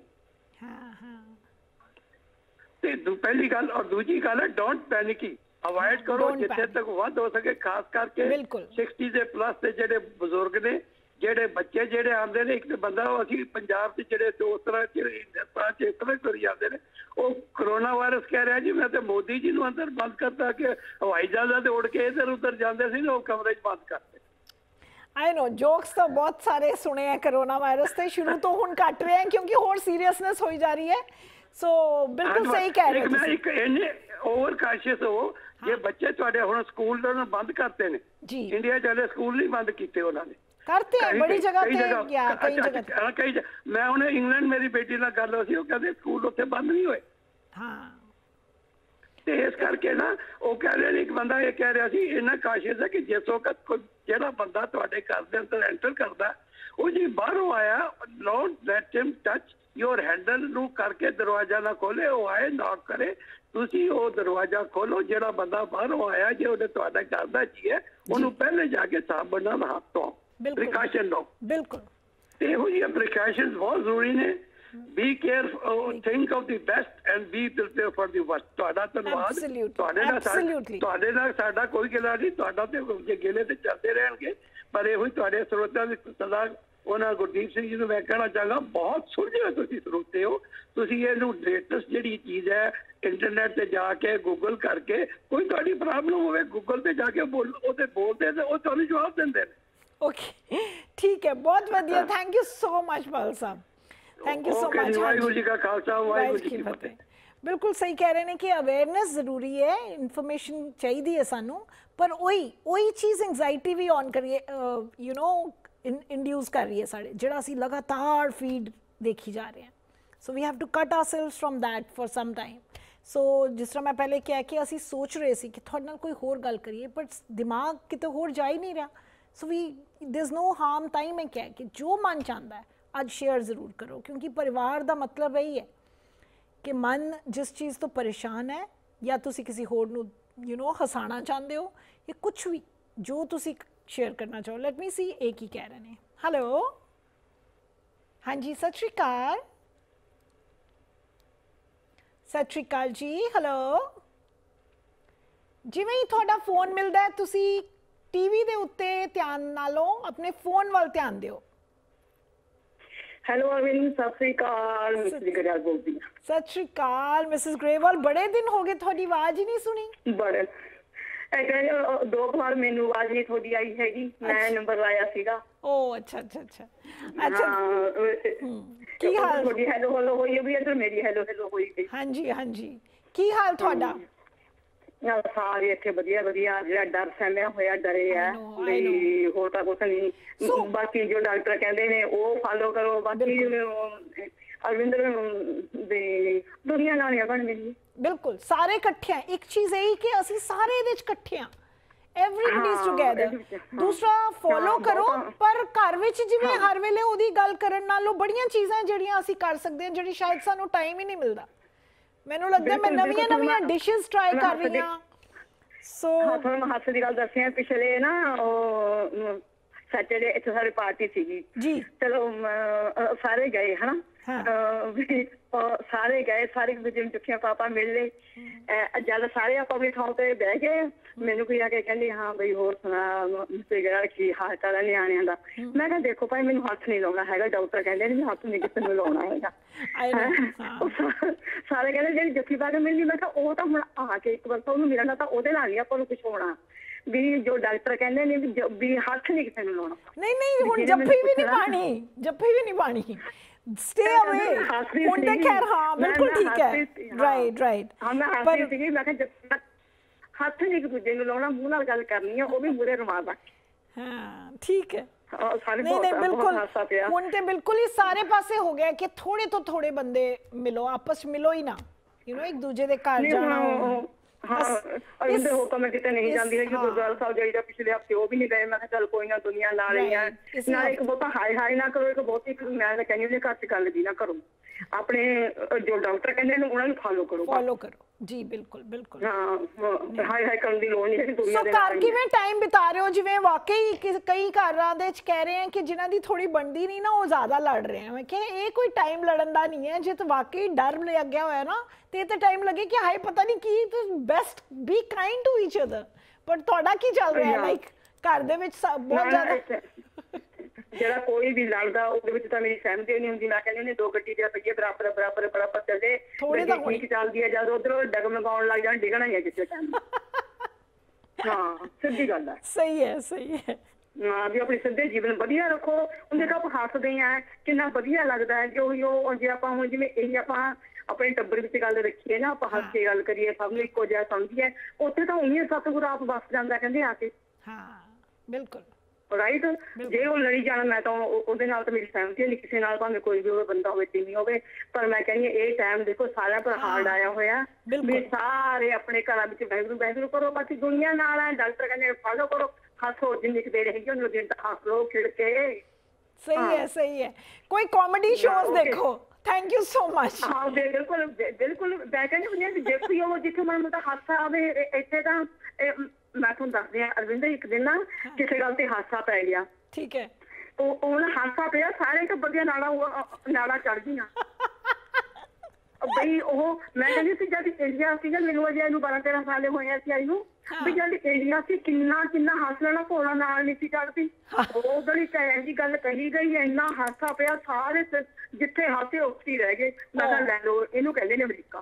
ਤੇ ਪਹਿਲੀ ਗੱਲ, ਔਰ ਦੂਜੀ ਗੱਲ ਹੈ ਡੋਂਟ ਪੈਨਿਕੀ, ਅਵਾਇਡ ਕਰੋ ਜਿੱਥੇ ਤੱਕ ਵੱਧ ਹੋ ਸਕੇ, ਖਾਸ ਕਰਕੇ 60 ਦੇ ਪਲੱਸ ਦੇ ਜਿਹੜੇ ਬਜ਼ੁਰਗ ਨੇ, ਜਿਹੜੇ ਬੱਚੇ ਜਿਹੜੇ ਆਉਂਦੇ ਨੇ। ਇੱਕ ਤਾਂ ਬੰਦਾ ਅਸੀਂ ਪੰਜਾਬ ਦੇ ਜਿਹੜੇ ਇਸ ਤਰ੍ਹਾਂ ਕਰੀ ਜਾਂਦੇ ਨੇ, ਉਹ ਕਰੋਨਾ ਵਾਇਰਸ ਕਹਿ ਰਿਹਾ ਜੀ ਮੈਂ ਤੇ ਮੋਦੀ ਜੀ ਨੂੰ ਅੰਦਰ ਬੰਦ ਕਰਤਾ, ਕਿ ਹਵਾਈ ਜਹਾਜ਼ਾਂ ਤੇ ਉੱਡ ਕੇ ਇੱਧਰ ਉੱਧਰ ਜਾਂਦੇ ਸੀ ਨਾ, ਉਹ ਕਮਰੇ 'ਚ ਬੰਦ ਕਰਤੇ। आई नो जोक्स तो बहुत सारे सुने हैं कोरोना वायरस से, शुरू तो हुन घट रहे हैं क्योंकि और सीरियसनेस होई जा रही है। सो बिल्कुल सही कह रहे हो मैं एक इन्ने ओवर कॉशियस हो, ये बच्चे ਤੁਹਾਡੇ ਹੁਣ ਸਕੂਲ ਤੋਂ ਬੰਦ ਕਰਤੇ ਨੇ ਜੀ, ਇੰਡੀਆ ਚ ਸਕੂਲ ਨਹੀਂ ਬੰਦ ਕੀਤੇ ਉਹਨਾਂ ਨੇ, करते हैं बड़ी जगह पे या कई जगह। मैं उन्हें इंग्लैंड मेरी बेटी ਨਾਲ ਗੱਲ ਹੋਈ, ਉਹ ਕਹਿੰਦੇ ਸਕੂਲ ਉੱਥੇ ਬੰਦ ਨਹੀਂ ਹੋਏ। ਹਾਂ, ਤੇ ਇਸ ਕਰਕੇ ਨਾ ਉਹ ਕਹਿ ਰਹੇ ਨੇ, ਇੱਕ ਬੰਦਾ ਇਹ ਕਹਿ ਰਿਹਾ ਸੀ ਇਹਨਾਂ ਕਾਸ਼ਿਸ਼ ਹੈ ਕਿ ਜਿਸ ਵਕਤ ਕੋਈ ਜਿਹੜਾ ਬੰਦਾ ਤੁਹਾਡੇ ਘਰ ਦੇ ਅੰਦਰ ਐਂਟਰ ਕਰਦਾ, ਉਹ ਜੀ ਬਾਹਰੋਂ ਆਇਆ, don't let him touch your handle ਨੂੰ ਕਰਕੇ ਦਰਵਾਜ਼ਾ ਨਾ ਖੋਲੇ, ਉਹ ਆਏ ਨੌਕ ਕਰੇ, ਤੁਸੀਂ ਉਹ ਦਰਵਾਜ਼ਾ ਖੋਲੋ। ਜਿਹੜਾ ਬੰਦਾ ਬਾਹਰੋਂ ਆਇਆ, ਜੇ ਉਹਨੇ ਤੁਹਾਡਾ ਘਰ ਦਾ ਜੀ ਹੈ, ਉਹਨੂੰ ਪਹਿਲੇ ਜਾ ਕੇ ਸਾਬਣ ਨਾਲ ਹੱਥ ਧੋਓ, ਪ੍ਰੀਕਾਸ਼ਨ ਲਓ। ਬਿਲਕੁਲ, ਤੇ ਇਹੋ ਜਿਹੀਆਂ ਪ੍ਰੀਕਾਸ਼ਨਸ ਬਹੁਤ ਜ਼ਰੂਰੀ ਨੇ। Be careful, think of the best and be prepare for the worst. ਤੁਹਾਡਾ ਧੰਨਵਾਦ। ਤੁਹਾਡੇ ਨਾਲ ਸਾਡਾ ਕੋਈ ਗਿਲਾ ਨਹੀਂ, ਤੁਹਾਡਾ ਤੇ ਗਿਲੇ ਤੇ ਚੱਲਦੇ ਰਹਿਣਗੇ, ਪਰ ਇਹੋ ਹੀ ਤੁਹਾਡੇ ਸਰੋਤਾਂ ਦੀ ਸਦਾ ਉਹਨਾਂ ਗੁਰਦੀਪ ਸਿੰਘ ਜੀ ਨੂੰ ਮੈਂ ਕਹਿਣਾ ਚਾਹਾਂਗਾ, ਬਹੁਤ ਸੁਲਝੇ ਹੋਏ ਤੁਸੀਂ ਸਰੋਤੇ ਹੋ। ਤੁਸੀਂ ਇਹਨੂੰ ਲੇਟੈਸਟ ਜਿਹੜੀ ਚੀਜ਼ ਹੈ ਇੰਟਰਨੈਟ ਤੇ ਜਾ ਕੇ ਗੂਗਲ ਕਰਕੇ, ਕੋਈ ਤੁਹਾਡੀ ਪ੍ਰੋਬਲਮ ਹੋਵੇ ਗੂਗਲ ਤੇ ਜਾ ਕੇ ਉਹਦੇ ਬੋਲਦੇ ਤੇ ਉਹ ਤੁਹਾਨੂੰ ਜਵਾਬ ਦਿੰਦੇ ਨੇ। ओके, ठीक है, बहुत बढ़िया, thank you so much Bal Sahab, thank you so much. Waheguru ji का खालसा, वाहिगुरू जी की फतेह। बिल्कुल सही कह रहे हैं कि अवेयरनेस जरूरी है, इन्फॉर्मेशन चाहिए है सानू, पर वही चीज़ एंगजाइटी भी ऑन करिए, यू नो इंड्यूस कर रही है साढ़े, जिहड़ा असी लगातार फीड देखी जा रहे हैं। So we have to cut ourselves from that for some time. So जिस तरह मैं पहले कहा कि असी सोच रहे सी कि तुहाडे नाल कोई होर गल करिए, बट दिमाग किते होर जा ही नहीं रहा। So we there is no harm. ताई मैं क्या कि जो मन चाहता है अज शेयर ज़रूर करो, क्योंकि परिवार का मतलब यही है कि मन जिस चीज़ तो परेशान है, या तुसी किसी होर नू यू नो हसाना चाहते हो, या कुछ भी जो तुसी शेयर करना चाहो। लेट मी सी एक ही कह रहे हैं। हेलो, हाँ जी, सत श्री अकाल, सत श्री अकाल जी। हेलो, जिवें ही तुहाडा फोन मिलता है, तुसी टीवी दे उत्ते ध्यान नालों अपने फोन वाल ध्यान दिओ। हेलो अरविंद, सत श्री अकाल, मिसेस ग्रेवाल बोलती हूं। सत श्री अकाल मिसेस ग्रेवाल, बड़े दिन हो गए, थोड़ी आवाज ही नहीं सुनी। बड़े दो बार मैनू आवाज नहीं थोड़ी आई हैगी, मैं नंबर लाया सीगा। ओ अच्छा अच्छा अच्छा अच्छा, की हाल? थोड़ी हेलो हेलो होई भी, इधर मेरी हेलो हेलो होई गई। हां जी, ਕੀ ਹਾਲ ਤੁਹਾਡਾ? ਸਾਰੇ ਇੱਥੇ ਵਧੀਆ ਵਧੀਆ, ਜਿਹੜਾ ਡਰ ਸਹਿਮਿਆ ਹੋਇਆ ਡਰੇ ਆ ਵੀ ਹੋਰ ਤਾਂ ਕੁਛ ਨਹੀਂ। ਬਾਕੀ ਜੋ ਡਾਕਟਰ ਕਹਿੰਦੇ ਨੇ ਉਹ ਫਾਲੋ ਕਰੋ। ਬਾਕੀ ਅਰਵਿੰਦਰ ਦੇ ਦੁਨੀਆ ਨਾਲ ਹੀ ਬਣ ਗਈ। ਬਿਲਕੁਲ ਸਾਰੇ ਇਕੱਠੇ ਆ। ਇੱਕ ਚੀਜ਼ ਇਹ ਕਿ ਅਸੀਂ ਸਾਰੇ ਇਹਦੇ ਚ ਇਕੱਠੇ ਆ, everybody is together। ਦੂਸਰਾ ਫੋਲੋ ਕਰੋ, ਪਰ ਘਰ ਵਿੱਚ ਜਿਵੇਂ ਹਰ ਵੇਲੇ ਉਹਦੀ ਗੱਲ ਕਰਨ ਨਾਲੋਂ ਬੜੀਆਂ ਚੀਜ਼ਾਂ ਜਿਹੜੀਆਂ ਅਸੀਂ ਕਰ ਸਕਦੇ ਹਾਂ, ਜਿਹੜੀ ਸ਼ਾਇਦ ਸਾਨੂੰ ਟਾਈਮ ਹੀ ਨਹੀਂ ਮਿਲਦਾ। ਮੈਨੂੰ ਲੱਗਦਾ ਮੈਂ ਨਵੀਆਂ ਡਿਸ਼ਸ ਟਰਾਈ ਕਰ ਰਹੀ ਹਾਂ। ਸੋ ਤੁਹਾਨੂੰ ਮੈਂ ਹੱਥ ਦੀ ਗੱਲ ਦੱਸੀ ਆ, ਪਿਛਲੇ ਨਾ ਉਹ ਸੈਟਰਡੇ ਇੱਥੇ ਸਾਡੀ ਪਾਰਟੀ ਸੀਗੀ ਜੀ, ਚਲੋ ਸਾਰੇ ਗਏ ਹਨਾ, ਸਾਰੇ ਗਏ, ਸਾਰੇ ਇੱਕ ਦੂਜੇ ਨੂੰ ਚੁੱਕੀਆਂ ਪਾਪਾ ਮਿਲ ਲਏ। ਜਦ ਸਾਰੇ ਆਪਾਂ ਆਪਣੀ ਥਾਂ ਤੇ ਬਹਿ ਗਏ, ਮੈਨੂੰ ਕੋਈ ਆ ਕੇ ਕਹਿੰਦੀ ਹਾਂ ਬਈ ਹੋਰ ਸੁਣਾ ਜਿਹੜਾ ਕੀ ਹਾਲ ਚਾਲ ਹੈ ਨਿਆਣਿਆਂ ਦਾ। ਮੈਂ ਕਿਹਾ ਦੇਖੋ ਭਾਈ ਮੈਨੂੰ ਹੱਥ ਨਹੀਂ ਲਾਉਣਾ ਹੈਗਾ, ਡਾਕਟਰ ਕਹਿੰਦੇ ਨੇ ਹੱਥ ਨਹੀਂ ਕਿਸੇ ਨੂੰ ਲਾਉਣਾ ਹੈਗਾ। ਸਾਰੇ ਕਹਿੰਦੇ ਜਿਹੜੀ ਜੱਫੀ ਪਾ ਕੇ ਮਿਲਣੀ, ਮੈਂ ਕਿਹਾ ਉਹ ਤਾਂ ਹੁਣ ਆ ਕੇ ਇੱਕ ਵਾਰ ਤਾਂ ਉਹਨੂੰ ਮਿਲਣਾ, ਤਾਂ ਉਹਦੇ ਨਾਲ ਹੀ ਆਪਾਂ ਨੂੰ ਕੁਛ ਹੋਣਾ ਵੀ ਜੋ ਡਾਕਟਰ ਕਹਿੰਦੇ ਨੇ ਵੀ ਹੱਥ ਨਹੀਂ ਕਿਸੇ ਨੂੰ ਲਾਉਣਾ। ਨਹੀਂ ਹੁਣ ਜੱਫੀ ਵੀ ਨਹੀਂ ਪਾਣੀ, ਜੱਫੀ ਵੀ ਨਹੀਂ ਪਾਣੀ, stay away। ਹੁਣ ਤਾਂ ਖੈਰ ਹਾਂ ਬਿਲਕੁਲ ਠੀਕ ਹੈ, ਰਾਈਟ। ਹਾਂ ਮੈਂ ਹੱਸਦੀ ਸੀਗੀ, ਮੈਂ ਕਿਹਾ ਹੱਥ ਨਹੀਂ ਇੱਕ ਦੂਜੇ ਨੂੰ ਲਾਉਣਾ, ਮੂੰਹ ਨਾਲ ਗੱਲ ਕਰਨੀ ਹੈ, ਉਹ ਵੀ ਮੂਹਰੇ ਰੁਮਾਲ ਰੱਖ ਕੇ। ਹਾਂ ਠੀਕ ਹੈ। ਨਹੀਂ ਬਿਲਕੁਲ ਹੁਣ ਤੇ ਬਿਲਕੁਲ ਹੀ ਸਾਰੇ ਪਾਸੇ ਹੋ ਗਿਆ ਕਿ ਥੋੜੇ ਤੋਂ ਥੋੜੇ ਬੰਦੇ ਮਿਲੋ, ਆਪਸ ਮਿਲੋ ਹੀ ਨਾ, ਇੱਕ ਦੂਜੇ ਦੇ ਘਰ ਜਾਣਾ। ਅਰਵਿੰਦਰ ਹੋ ਤਾਂ ਮੈਂ ਕਿਤੇ ਨਹੀਂ ਜਾਂਦੀ ਹੈਗੀ, ਗੁਰਦੁਆਰਾ ਸਾਹਿਬ ਜਾਈਦਾ, ਪਿਛਲੇ ਹਫ਼ਤੇ ਉਹ ਵੀ ਨਹੀਂ ਗਏ। ਮੈਂ ਕਿਹਾ ਚੱਲ ਕੋਈ ਨਾ, ਦੁਨੀਆ ਨਾਲ ਹੀ ਆ। ਨਾਲੇ ਇੱਕ ਬਹੁਤਾ ਹਾਏ ਨਾ ਕਰੋ, ਇੱਕ ਬਹੁਤੀ ਮੈਂ ਤਾਂ ਕਹਿੰਦੀ ਘਰ ਚ ਗੱਲ ਵੀ ਨਾ ਕਰੋ। ਆਪਣੇ ਜੋ ਡਾਕਟਰ ਕਹਿੰਦੇ ਨੇ ਉਹਨਾਂ ਨੂੰ ਫਾਲੋ ਕਰੋ। ਜੀ ਬਿਲਕੁਲ। ਹਾਂ ਹਾਏ ਕਰਨ ਦੀ ਲੋੜ ਨਹੀਂ ਹੈ ਦੁਨੀਆ ਦੇ ਨਾਲ। ਘਰ ਕਿਵੇਂ ਟਾਈਮ ਬਿਤਾ ਰਹੇ ਹੋ? ਜਿਵੇਂ ਵਾਕਈ ਕਈ ਘਰਾਂ ਦੇ ਵਿੱਚ ਕਹਿ ਰਹੇ ਆ ਕਿ ਜਿਨ੍ਹਾਂ ਦੀ ਥੋੜੀ ਬਣਦੀ ਨਹੀਂ ਨਾ, ਉਹ ਜ਼ਿਆਦਾ ਲੜ ਰਹੇ ਆ। ਮੈਂ ਕਿਹਾ ਇਹ ਕੋਈ ਟਾਈਮ ਲੜਨ ਦਾ ਨਹੀਂ ਹੈ। ਜੇ ਤਾਂ ਵਾਕਈ ਡਰ ਲੱਗਿਆ ਹੋਇਆ ਨਾ, ਤੇ ਇਹ ਤਾਂ ਟਾਈਮ ਲੱਗੇ ਕਿ ਹਾਏ ਪਤਾ ਨਹੀਂ ਕੀ, best be kind to each other. ਪਰ ਤੁਹਾਡਾ ਕੀ ਚੱਲ ਰਿਹਾ ਹੈ ਲਾਈਕ ਘਰ ਦੇ ਵਿੱਚ? ਬਹੁਤ ਜ਼ਿਆਦਾ ਜਿਹੜਾ ਕੋਈ ਵੀ ਲੜਦਾ ਉਹਦੇ ਵਿੱਚ ਤਾਂ ਮੇਰੀ ਸਹਿਮਤੀ ਨਹੀਂ ਹੁੰਦੀ। ਮੈਂ ਕਹਿੰਦੀ ਨੇ ਦੋ ਗੱਡੀ ਦੇ ਪਈਏ ਬਰਾਬਰ ਚੱਲੇ, ਠੀਕ ਚੱਲਦੀ ਹੈ, ਜਦ ਉਧਰੋਂ ਡਗਮਗਾਉਣ ਲੱਗ ਜਾਣ ਡਿੱਗਣਾ ਹੀ ਹੈ ਕਿਸੇ ਟਾਈਮ। ਹਾਂ ਸਿੱਧੀ ਗੱਲ ਹੈ। ਸਹੀ ਹੈ। ਹਾਂ ਵੀ ਆਪਣੀ ਸਿੱਧੇ ਜੀਵਨ ਵਧੀਆ ਰੱਖੋ। ਉਹਦੇ ਤੋਂ ਆਪਾਂ ਹੱਸਦੇ ਆ, ਕਿੰਨਾ ਵਧੀਆ ਲੱਗਦਾ ਹੈ। ਜੋ ਜੇ ਆਪਾਂ ਹੁਣ ਜਿਵੇਂ ਇਹੀ ਆਪਾਂ ਆਪਣੇ ਟੱਬਰ ਵਿੱਚ ਗੱਲ ਰੱਖੀਏ ਨਾ, ਆਪਾਂ ਹੱਸ ਕੇ ਗੱਲ ਕਰੀਏ, ਸਭ ਨੂੰ ਇੱਕੋ ਜਿਹਾ ਸਮਝੀਏ, ਉੱਥੇ ਤਾਂ ਉਹੀ ਸਤਿਗੁਰੂ ਆਪ ਵਸ ਜਾਂਦਾ ਕਹਿੰਦੇ ਆ ਕੇ। ਹਾਂ ਬਿਲਕੁਲ ਰਾਈਟ। ਜੇ ਉਹ ਲੜੀ ਜਾਣਾ, ਮੈਂ ਤਾਂ ਉਹਦੇ ਨਾਲ ਤਾਂ ਮੇਰੀ ਸਹਿਮਤੀ ਨਹੀਂ ਕਿਸੇ ਨਾਲ, ਭਾਵੇਂ ਕੋਈ ਵੀ ਹੋਵੇ, ਬੰਦਾ ਹੋਵੇ ਟੀਵੀ ਹੋਵੇ। ਪਰ ਮੈਂ ਕਹਿੰਦੀ ਇਹ ਟਾਈਮ ਦੇਖੋ ਸਾਰਿਆਂ ਪਰ ਹਾਰਡ ਆਇਆ ਹੋਇਆ ਵੀ ਸਾਰੇ ਆਪਣੇ ਘਰਾਂ ਵਿੱਚ ਬੈਠਰੂ ਕਰੋ। ਬਾਕੀ ਦੁਨੀਆ ਨਾਲ ਹੈ, ਡਾਕਟਰ ਕਹਿੰਦੇ ਫਾਲੋ ਕਰੋ, ਹੱਸੋ ਜਿੰਨੀ ਕੁ ਦੇਰ ਹੈਗੀ ਉਹਨੂੰ ਦਿਨ ਤੱਕ ਹੱਸ ਲਓ ਖਿੜ ਕੇ। ਸਹੀ ਹੈ। ਕੋਈ ਕਾਮੇਡੀ ਸ਼ੋਜ਼ ਦੇਖੋ। Thank you so much. ਹਾਂ ਬਿਲਕੁਲ ਮੈਂ ਕਹਿੰਦੀ ਦੇਖੀ ਉਹ ਜਿੱਥੇ ਮਨ ਤਾਂ ਹਾਸਾ ਆਵੇ। ਇੱਥੇ ਤਾਂ ਮੈਂ ਤੁਹਾਨੂੰ ਦੱਸਦੀ ਹਾਂ ਅਰਵਿੰਦਰ, ਇੱਕ ਦਿਨ ਨਾ ਕਿਸੇ ਗੱਲ ਤੇ ਹਾਸਾ ਪੈ ਗਿਆ। ਠੀਕ ਹੈ। ਉਹ ਹਾਸਾ ਪਿਆ, ਸਾਰੇ ਟੱਬਰ ਦੀਆਂ ਨਾੜਾਂ ਚੜ ਗਈਆਂ ਬਈ। ਉਹ ਮੈਂ ਕਹਿੰਦੀ ਸੀ ਜਦ ਇੰਡੀਆ ਸੀਗਾ, ਮੈਨੂੰ ਅਜੇ ਇਹਨੂੰ 12-13 ਸਾਲ ਹੋਏ ਸੀ ਆਈ ਨੂੰ, ਵੀ ਜਦ ਇੰਡੀਆ ਸੀ ਕਿੰਨਾ ਹੱਸ ਲੈਣਾ, ਕੋਲਾ ਨਾਲ ਨਹੀਂ ਸੀ ਚੜਦੀ। ਉਹ ਬੜੀ ਕਹਿਣ ਦੀ ਗੱਲ ਕਹੀ ਗਈ, ਇੰਨਾ ਹਾਸਾ ਪਿਆ, ਸਾਰੇ ਜਿੱਥੇ ਹਾਸੇ ਉੱਥੇ ਹੀ ਰਹਿ ਗਏ। ਮੈਂ ਕਿਹਾ ਲੈ ਲਓ, ਇਹਨੂੰ ਕਹਿੰਦੇ ਨੇ ਅਮਰੀਕਾ।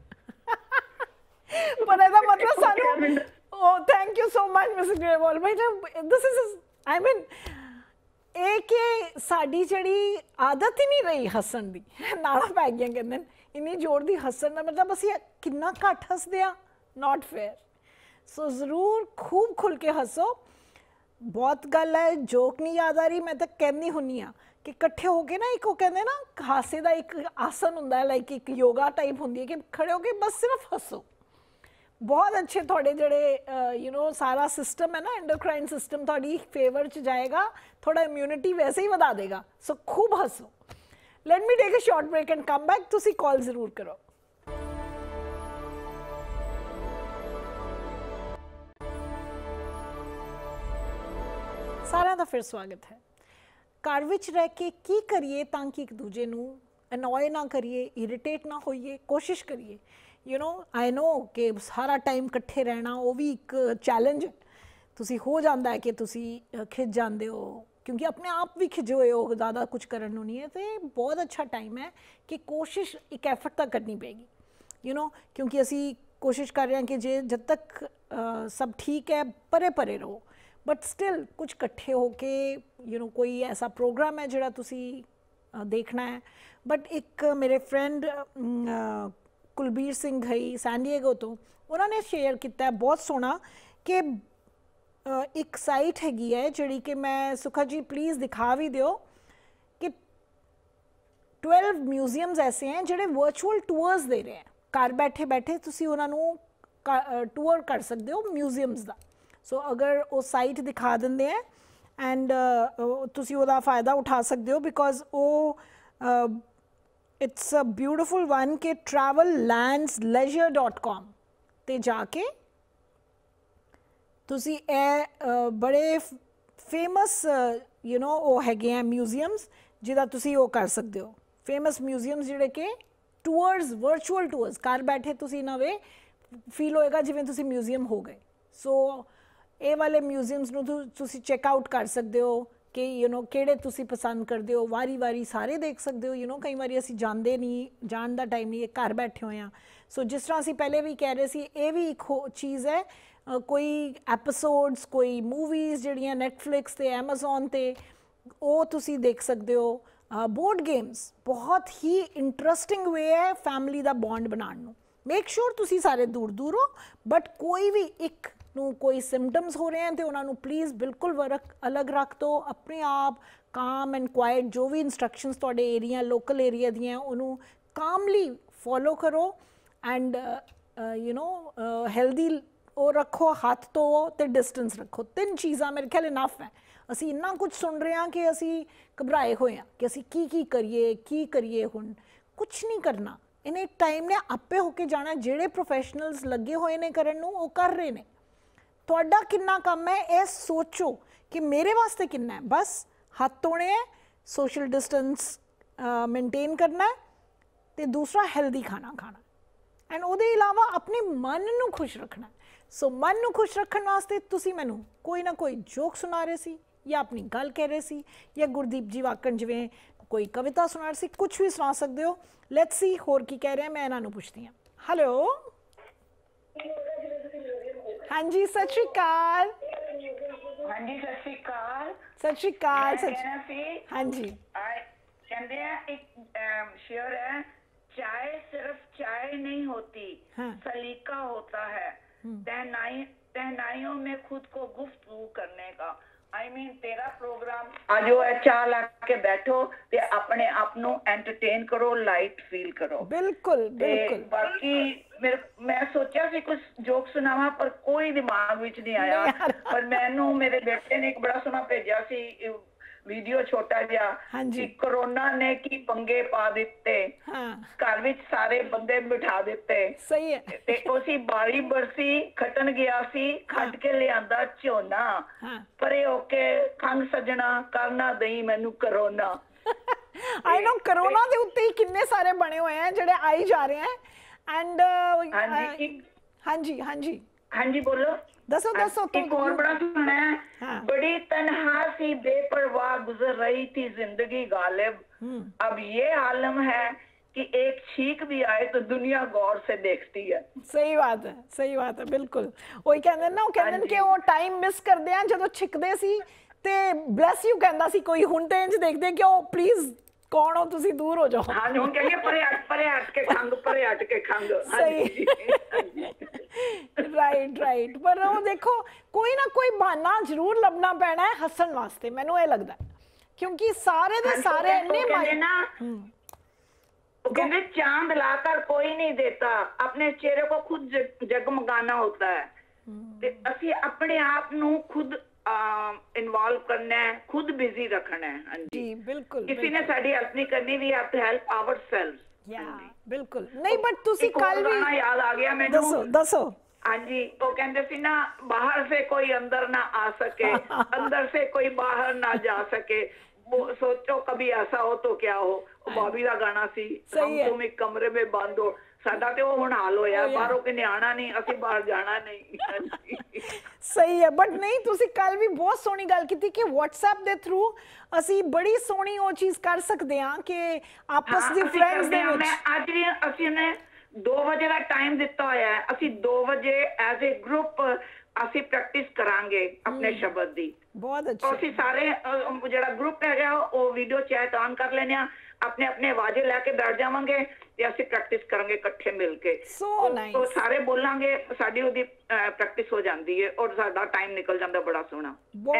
ਪਰ ਇਹਦਾ ਮਤਲਬ ਸਾਨੂੰ thank you so much mister Grewal ਭਾਈ। ਦਿਸ ਇਜ਼ ਆਈ ਮੀਨ ਇਹ ਕਿ ਸਾਡੀ ਜਿਹੜੀ ਆਦਤ ਹੀ ਨਹੀਂ ਰਹੀ ਹੱਸਣ ਦੀ, ਨਾਲਾਂ ਪੈ ਗਈਆਂ ਕਹਿੰਦੇ ਨੇ ਇੰਨੀ ਜ਼ੋਰ ਦੀ ਹੱਸਣ ਦਾ, ਮਤਲਬ ਅਸੀਂ ਕਿੰਨਾ ਘੱਟ ਹੱਸਦੇ ਆ, ਨਾਟ ਫੇਅਰ। ਸੋ ਜ਼ਰੂਰ ਖੂਬ ਖੁੱਲ ਕੇ ਹੱਸੋ। ਬਹੁਤ ਗੱਲ ਹੈ, ਜੋਕ ਨਹੀਂ ਯਾਦ ਆ ਰਹੀ, ਮੈਂ ਤਾਂ ਕਹਿੰਦੀ ਹੁੰਦੀ ਹਾਂ ਕਿ ਇਕੱਠੇ ਹੋ ਕੇ ਨਾ ਇੱਕ ਉਹ ਕਹਿੰਦੇ ਨਾ ਹਾਸੇ ਦਾ ਇੱਕ ਆਸਨ ਹੁੰਦਾ ਹੈ, ਲਾਈਕ ਇੱਕ ਯੋਗਾ ਟਾਈਪ ਹੁੰਦੀ ਹੈ ਕਿ ਖੜੇ ਹੋ ਕੇ ਬਸ ਸਿਰਫ ਹੱਸੋ। ਬਹੁਤ ਅੱਛੇ ਤੁਹਾਡੇ ਜਿਹੜੇ ਸਾਰਾ ਸਿਸਟਮ ਹੈ ਨਾ, ਐਂਡੋਕਰਾਈਨ ਸਿਸਟਮ ਤੁਹਾਡੀ ਫੇਵਰ 'ਚ ਜਾਏਗਾ, ਥੋੜਾ ਇਮਿਊਨਿਟੀ ਵੈਸੇ ਹੀ ਵਧਾ ਦੇਗਾ। ਸੋ ਖੂਬ ਹੱਸੋ। Let me take a short break and come back. ਤੁਸੀਂ ਕਾਲ ਜ਼ਰੂਰ ਕਰੋ। ਸਾਰਿਆਂ ਦਾ ਫਿਰ ਸਵਾਗਤ ਹੈ। ਘਰ ਵਿੱਚ ਰਹਿ ਕੇ ਕੀ ਕਰੀਏ ਤਾਂ ਕਿ ਇੱਕ ਦੂਜੇ ਨੂੰ ਅਨੋਏ ਨਾ ਕਰੀਏ, ਇਰੀਟੇਟ ਨਾ ਹੋਈਏ, ਕੋਸ਼ਿਸ਼ ਕਰੀਏ। ਆਈ ਨੋ ਕਿ ਸਾਰਾ ਟਾਈਮ ਇਕੱਠੇ ਰਹਿਣਾ ਉਹ ਵੀ ਇੱਕ ਚੈਲੰਜ ਹੈ। ਤੁਸੀਂ ਹੋ ਜਾਂਦਾ ਹੈ ਕਿ ਤੁਸੀਂ ਖਿੱਚ ਜਾਂਦੇ ਹੋ, ਕਿਉਂਕਿ ਆਪਣੇ ਆਪ ਵੀ ਖਿਜੇ ਹੋਏ ਹੋ, ਜ਼ਿਆਦਾ ਕੁਝ ਕਰਨ ਨੂੰ ਨਹੀਂ ਹੈ। ਅਤੇ ਬਹੁਤ ਅੱਛਾ ਟਾਈਮ ਹੈ ਕਿ ਕੋਸ਼ਿਸ਼ ਇੱਕ ਐਫਰਟ ਤਾਂ ਕਰਨੀ ਪਏਗੀ, ਕਿਉਂਕਿ ਅਸੀਂ ਕੋਸ਼ਿਸ਼ ਕਰ ਰਹੇ ਹਾਂ ਕਿ ਜਦ ਤੱਕ ਸਭ ਠੀਕ ਹੈ ਪਰੇ ਰਹੋ। ਬਟ ਸਟਿਲ ਕੁਝ ਇਕੱਠੇ ਹੋ ਕੇ ਕੋਈ ਐਸਾ ਪ੍ਰੋਗਰਾਮ ਹੈ ਜਿਹੜਾ ਤੁਸੀਂ ਦੇਖਣਾ ਹੈ। ਬਟ ਇੱਕ ਮੇਰੇ ਫਰੈਂਡ ਕੁਲਬੀਰ ਸਿੰਘ ਘਈ ਸੈਂਡੀਏਗੋ ਤੋਂ, ਉਹਨਾਂ ਨੇ ਸ਼ੇਅਰ ਕੀਤਾ ਬਹੁਤ ਸੋਹਣਾ ਕਿ ਇੱਕ ਸਾਈਟ ਹੈਗੀ ਹੈ ਜਿਹੜੀ ਕਿ ਮੈਂ ਸੁਖਾ ਜੀ ਪਲੀਜ਼ ਦਿਖਾ ਵੀ ਦਿਓ ਕਿ 12 ਮਿਊਜ਼ੀਅਮਸ ਐਸੇ हैं ਜਿਹੜੇ ਵਰਚੁਅਲ ਟੂਰਸ ਦੇ ਰਹੇ हैं। ਘਰ ਬੈਠੇ ਬੈਠੇ ਤੁਸੀਂ ਉਹਨਾਂ ਨੂੰ ਟੂਰ ਕਰ ਸਕਦੇ ਹੋ ਮਿਊਜ਼ੀਅਮਸ ਦਾ। ਸੋ ਅਗਰ ਉਹ ਸਾਈਟ ਦਿਖਾ ਦਿੰਦੇ ਹੈ ਐਂਡ ਤੁਸੀਂ ਉਹਦਾ ਫਾਇਦਾ ਉਠਾ ਸਕਦੇ ਹੋ ਬਿਕੋਜ਼ ਉਹ ਇਟਸ ਅ ਬਿਊਟੀਫੁਲ ਵਨ ਕਿ travellandsleisure.com ਤੇ ਜਾ ਕੇ ਤੁਸੀਂ ਇਹ ਬੜੇ ਫੇਮਸ ਉਹ ਹੈਗੇ ਆ ਮਿਊਜ਼ੀਅਮਸ ਜਿਹਦਾ ਤੁਸੀਂ ਉਹ ਕਰ ਸਕਦੇ ਹੋ। ਫੇਮਸ ਮਿਊਜ਼ੀਅਮਸ ਜਿਹੜੇ ਕਿ ਟੂਰਸ ਵਰਚੁਅਲ ਟੂਰਸ ਘਰ ਬੈਠੇ ਤੁਸੀਂ ਨਵੇਂ ਫੀਲ ਹੋਏਗਾ ਜਿਵੇਂ ਤੁਸੀਂ ਮਿਊਜ਼ੀਅਮ ਹੋ ਗਏ। ਸੋ ਇਹ ਵਾਲੇ ਮਿਊਜ਼ੀਅਮਸ ਨੂੰ ਤੁਸੀਂ ਚੈੱਕ ਆਊਟ ਕਰ ਸਕਦੇ ਹੋ ਕਿ ਕਿਹੜੇ ਤੁਸੀਂ ਪਸੰਦ ਕਰਦੇ ਹੋ, ਵਾਰੀ ਸਾਰੇ ਦੇਖ ਸਕਦੇ ਹੋ। ਕਈ ਵਾਰੀ ਅਸੀਂ ਜਾਂਦੇ ਨਹੀਂ, ਜਾਣ ਦਾ ਟਾਈਮ ਨਹੀਂ, ਘਰ ਬੈਠੇ ਹੋਏ ਹਾਂ। ਸੋ ਜਿਸ ਤਰ੍ਹਾਂ ਅਸੀਂ ਪਹਿਲੇ ਵੀ ਕਹਿ ਰਹੇ ਸੀ, ਇਹ ਵੀ ਇੱਕ ਚੀਜ਼ ਹੈ, ਕੋਈ ਐਪੀਸੋਡਸ ਕੋਈ ਮੂਵੀਜ਼ ਜਿਹੜੀਆਂ ਨੈਟਫਲਿਕਸ ਤੇ ਐਮਾਜ਼ੋਨ ਤੇ ਉਹ ਤੁਸੀਂ ਦੇਖ ਸਕਦੇ ਹੋ। ਬੋਰਡ ਗੇਮਸ ਬਹੁਤ ਹੀ ਇੰਟਰਸਟਿੰਗ ਵੇ ਹੈ ਫੈਮਿਲੀ ਦਾ ਬੌਂਡ ਬਣਾਉਣ ਨੂੰ। ਮੇਕ ਸ਼ੋਰ ਤੁਸੀਂ ਸਾਰੇ ਦੂਰ ਦੂਰ ਹੋ, ਬਟ ਕੋਈ ਵੀ ਇੱਕ ਨੂੰ ਕੋਈ ਸਿੰਪਟਮਸ ਹੋ ਰਹੇ ਹਨ ਤੇ ਉਹਨਾਂ ਨੂੰ ਪਲੀਜ਼ ਬਿਲਕੁਲ ਅਲੱਗ ਰੱਖ ਦਿਓ। ਆਪਣੇ ਆਪ ਕਾਮ ਐਂਡ ਕੁਆਇਟ ਜੋ ਵੀ ਇੰਸਟਰਕਸ਼ਨਸ ਤੁਹਾਡੇ ਏਰੀਆ ਲੋਕਲ ਏਰੀਆ ਦੀਆਂ ਉਹਨੂੰ ਕਾਮਲੀ ਫੋਲੋ ਕਰੋ ਐਂਡ ਹੈਲਦੀ ਉਹ ਰੱਖੋ, ਹੱਥ ਧੋਵੋ ਤੇ ਡਿਸਟੈਂਸ ਰੱਖੋ। 3 ਚੀਜ਼ਾਂ ਮੇਰੇ ਖਿਆਲ ਇਨਫ ਹੈ। ਅਸੀਂ ਇੰਨਾ ਕੁਝ ਸੁਣ ਰਹੇ ਹਾਂ ਕਿ ਅਸੀਂ ਘਬਰਾਏ ਹੋਏ ਹਾਂ ਕਿ ਅਸੀਂ ਕੀ ਕਰੀਏ। ਹੁਣ ਕੁਛ ਨਹੀਂ ਕਰਨਾ, ਇਹਨੇ ਟਾਈਮ ਨੇ ਆਪੇ ਹੋ ਕੇ ਜਾਣਾ। ਜਿਹੜੇ ਪ੍ਰੋਫੈਸ਼ਨਲਸ ਲੱਗੇ ਹੋਏ ਨੇ ਕਰਨ ਨੂੰ ਉਹ ਕਰ ਰਹੇ ਨੇ। ਤੁਹਾਡਾ ਕਿੰਨਾ ਕੰਮ ਹੈ ਇਹ ਸੋਚੋ ਕਿ ਮੇਰੇ ਵਾਸਤੇ ਕਿੰਨਾ ਹੈ। ਬਸ ਹੱਥ ਧੋਣੇ ਹੈ, ਸੋਸ਼ਲ ਡਿਸਟੈਂਸ ਮੇਨਟੇਨ ਕਰਨਾ ਹੈ ਤੇ ਦੂਸਰਾ ਹੈਲਦੀ ਖਾਣਾ ਖਾਣਾ ਐਂਡ ਉਹਦੇ ਇਲਾਵਾ ਆਪਣੇ ਮਨ ਨੂੰ ਖੁਸ਼ ਰੱਖਣਾ। ਸੋ ਮਨ ਨੂੰ ਖੁਸ਼ ਰੱਖਣ ਵਾਸਤੇ ਤੁਸੀਂ ਮੈਨੂੰ ਕੋਈ ਨਾ ਕੋਈ ਜੋਕ ਸੁਣਾ ਰਹੇ ਸੀ ਜਾਂ ਆਪਣੀ ਗੱਲ ਕਹਿ ਰਹੇ ਸੀ ਜਾਂ ਗੁਰਦੀਪ ਜੀ ਵਾਕਣ ਜਿਵੇਂ ਕੋਈ ਕਵਿਤਾ ਸੁਣਾ ਰਹੇ ਸੀ, ਕੁਛ ਵੀ ਸੁਣਾ ਸਕਦੇ ਹੋ। ਲੈਟਸ ਸੀ ਹੋਰ ਕੀ ਕਹਿ ਰਹੇ ਮੈਂ ਇਹਨਾਂ ਨੂੰ ਪੁੱਛਦੀ ਹਾਂ। ਹੈਲੋ, ਹਾਂਜੀ ਸਤਿ ਸ਼੍ਰੀ ਅਕਾਲ। ਹਾਂਜੀ ਸਤਿ ਸ਼੍ਰੀ ਅਕਾਲ। ਸਤਿ ਸ਼੍ਰੀ ਅਕਾਲ। ਹਾਂਜੀ कहते हैं एक शेर है, चाय सिर्फ चाय नहीं होती, सलीका होता है तहनाइयों में खुद को गुफ्तगू करने का। तेरा प्रोग्राम आजो है, चाह ला के बैठो ते अपने आप नु एंटरटेन करो, लाइट फील करो। बिल्कुल बिल्कुल। बाकी मैं सोचा सी कुछ जोक सुनावा पर कोई दिमाग विच नहीं आया। पर मैनू मेरे बेटे ने एक बड़ा सोहना भेजा सी वीडियो छोटा जिहा कि कोरोना ने की पंगे पा दिते, घर विच सारे बंदे बिठा दिते। सही है। ते उसी बारी बरसी खटन गया सी, खट के लियांदा झोना, परे होके खंग सजना करना दई मैनू कोरोना। आई नो कोरोना दे उत्ते ही किन्ने सारे बने हुए हैं जेड़े आई जा रहे हैं एंड हाँ जी बोलो। दसो एक और बड़ा सुना है। बड़ी तन्हा सी बेपरवाह गुजर रही थी जिंदगी गालिब, अब ये आलम है कि एक छींक भी आए तो दुनिया गौर से देखती है। सही बात है बिल्कुल। वही कहंदे ना, कहंदे कि वो टाइम मिस करदे हैं जदों छिकदे सी ते ब्लेस यू कहंदा सी कोई, हुण ते इंज देखदे कि ओ प्लीज कौन हो तुसी, दूर हो जाओ। हां हुण कहेंगे परे हट के खंग। सही राइट। पर वो देखो कोई ना कोई बहाना जरूर लभना पैना है हसन वास्ते, मैनू ये लगदा है, क्योंकि सारे दे सारे इन्ने कहते चांद लाकर कोई नहीं देता, अपने चेहरे को खुद जगमगाना होता है। ते असी अपने आप नू खुद इन्वॉल्व करना है, खुद बिजी रखना है। हाँ जी बिल्कुल। किसी ने साडी हेल्प नहीं करनी, we have to help ourselves. बिल्कुल नहीं, बट तुसी कल भी याद आ गया मैनू। दसो। हाँ जी, वो कहते सी ना, बाहर से कोई अंदर ना आ सके, अंदर से कोई बाहर ना जा सके, वो सोचो कभी ऐसा हो तो क्या हो। बॉबी का गाना सी, हम तुम एक कमरे में बंद हो। साडा ते वो हुण हाल होया, बाहरों के आना नहीं, असी बाहर जाना नहीं। सही है। बट नहीं, तुसी कल भी बहुत सोहनी गल कीती कि व्हाट्सएप दे थ्रू असी बड़ी सोहनी वो चीज कर सकते हैं कि आपस दी फ्रेंड्स दे विच आज भी असी ने 2 बजे का टाइम दिता होया है, असी 2 बजे एज ए ग्रुप असी प्रैक्टिस करांगे अपने शब्द दी। बहुत अच्छा। असी सारे जेड़ा ग्रुप है वो वीडियो चैट ऑन कर लेने, ਆਪਣੇ ਆਪਣੇ ਆਵਾਜ਼ੇ ਲੈ ਕੇ ਬੈਠ ਜਾਵਾਂਗੇ ਤੇ ਅਸੀਂ ਪ੍ਰੈਕਟਿਸ ਕਰਾਂਗੇ ਇਕੱਠੇ ਮਿਲ ਕੇ। ਉਹ ਸਾਰੇ ਬੋਲਾਂਗੇ, ਸਾਡੀ ਉਹਦੀ ਪ੍ਰੈਕਟਿਸ ਹੋ ਜਾਂਦੀ ਹੈ ਔਰ ਸਾਡਾ ਟਾਈਮ ਨਿਕਲ ਜਾਂਦਾ ਬੜਾ ਸੋਹਣਾ।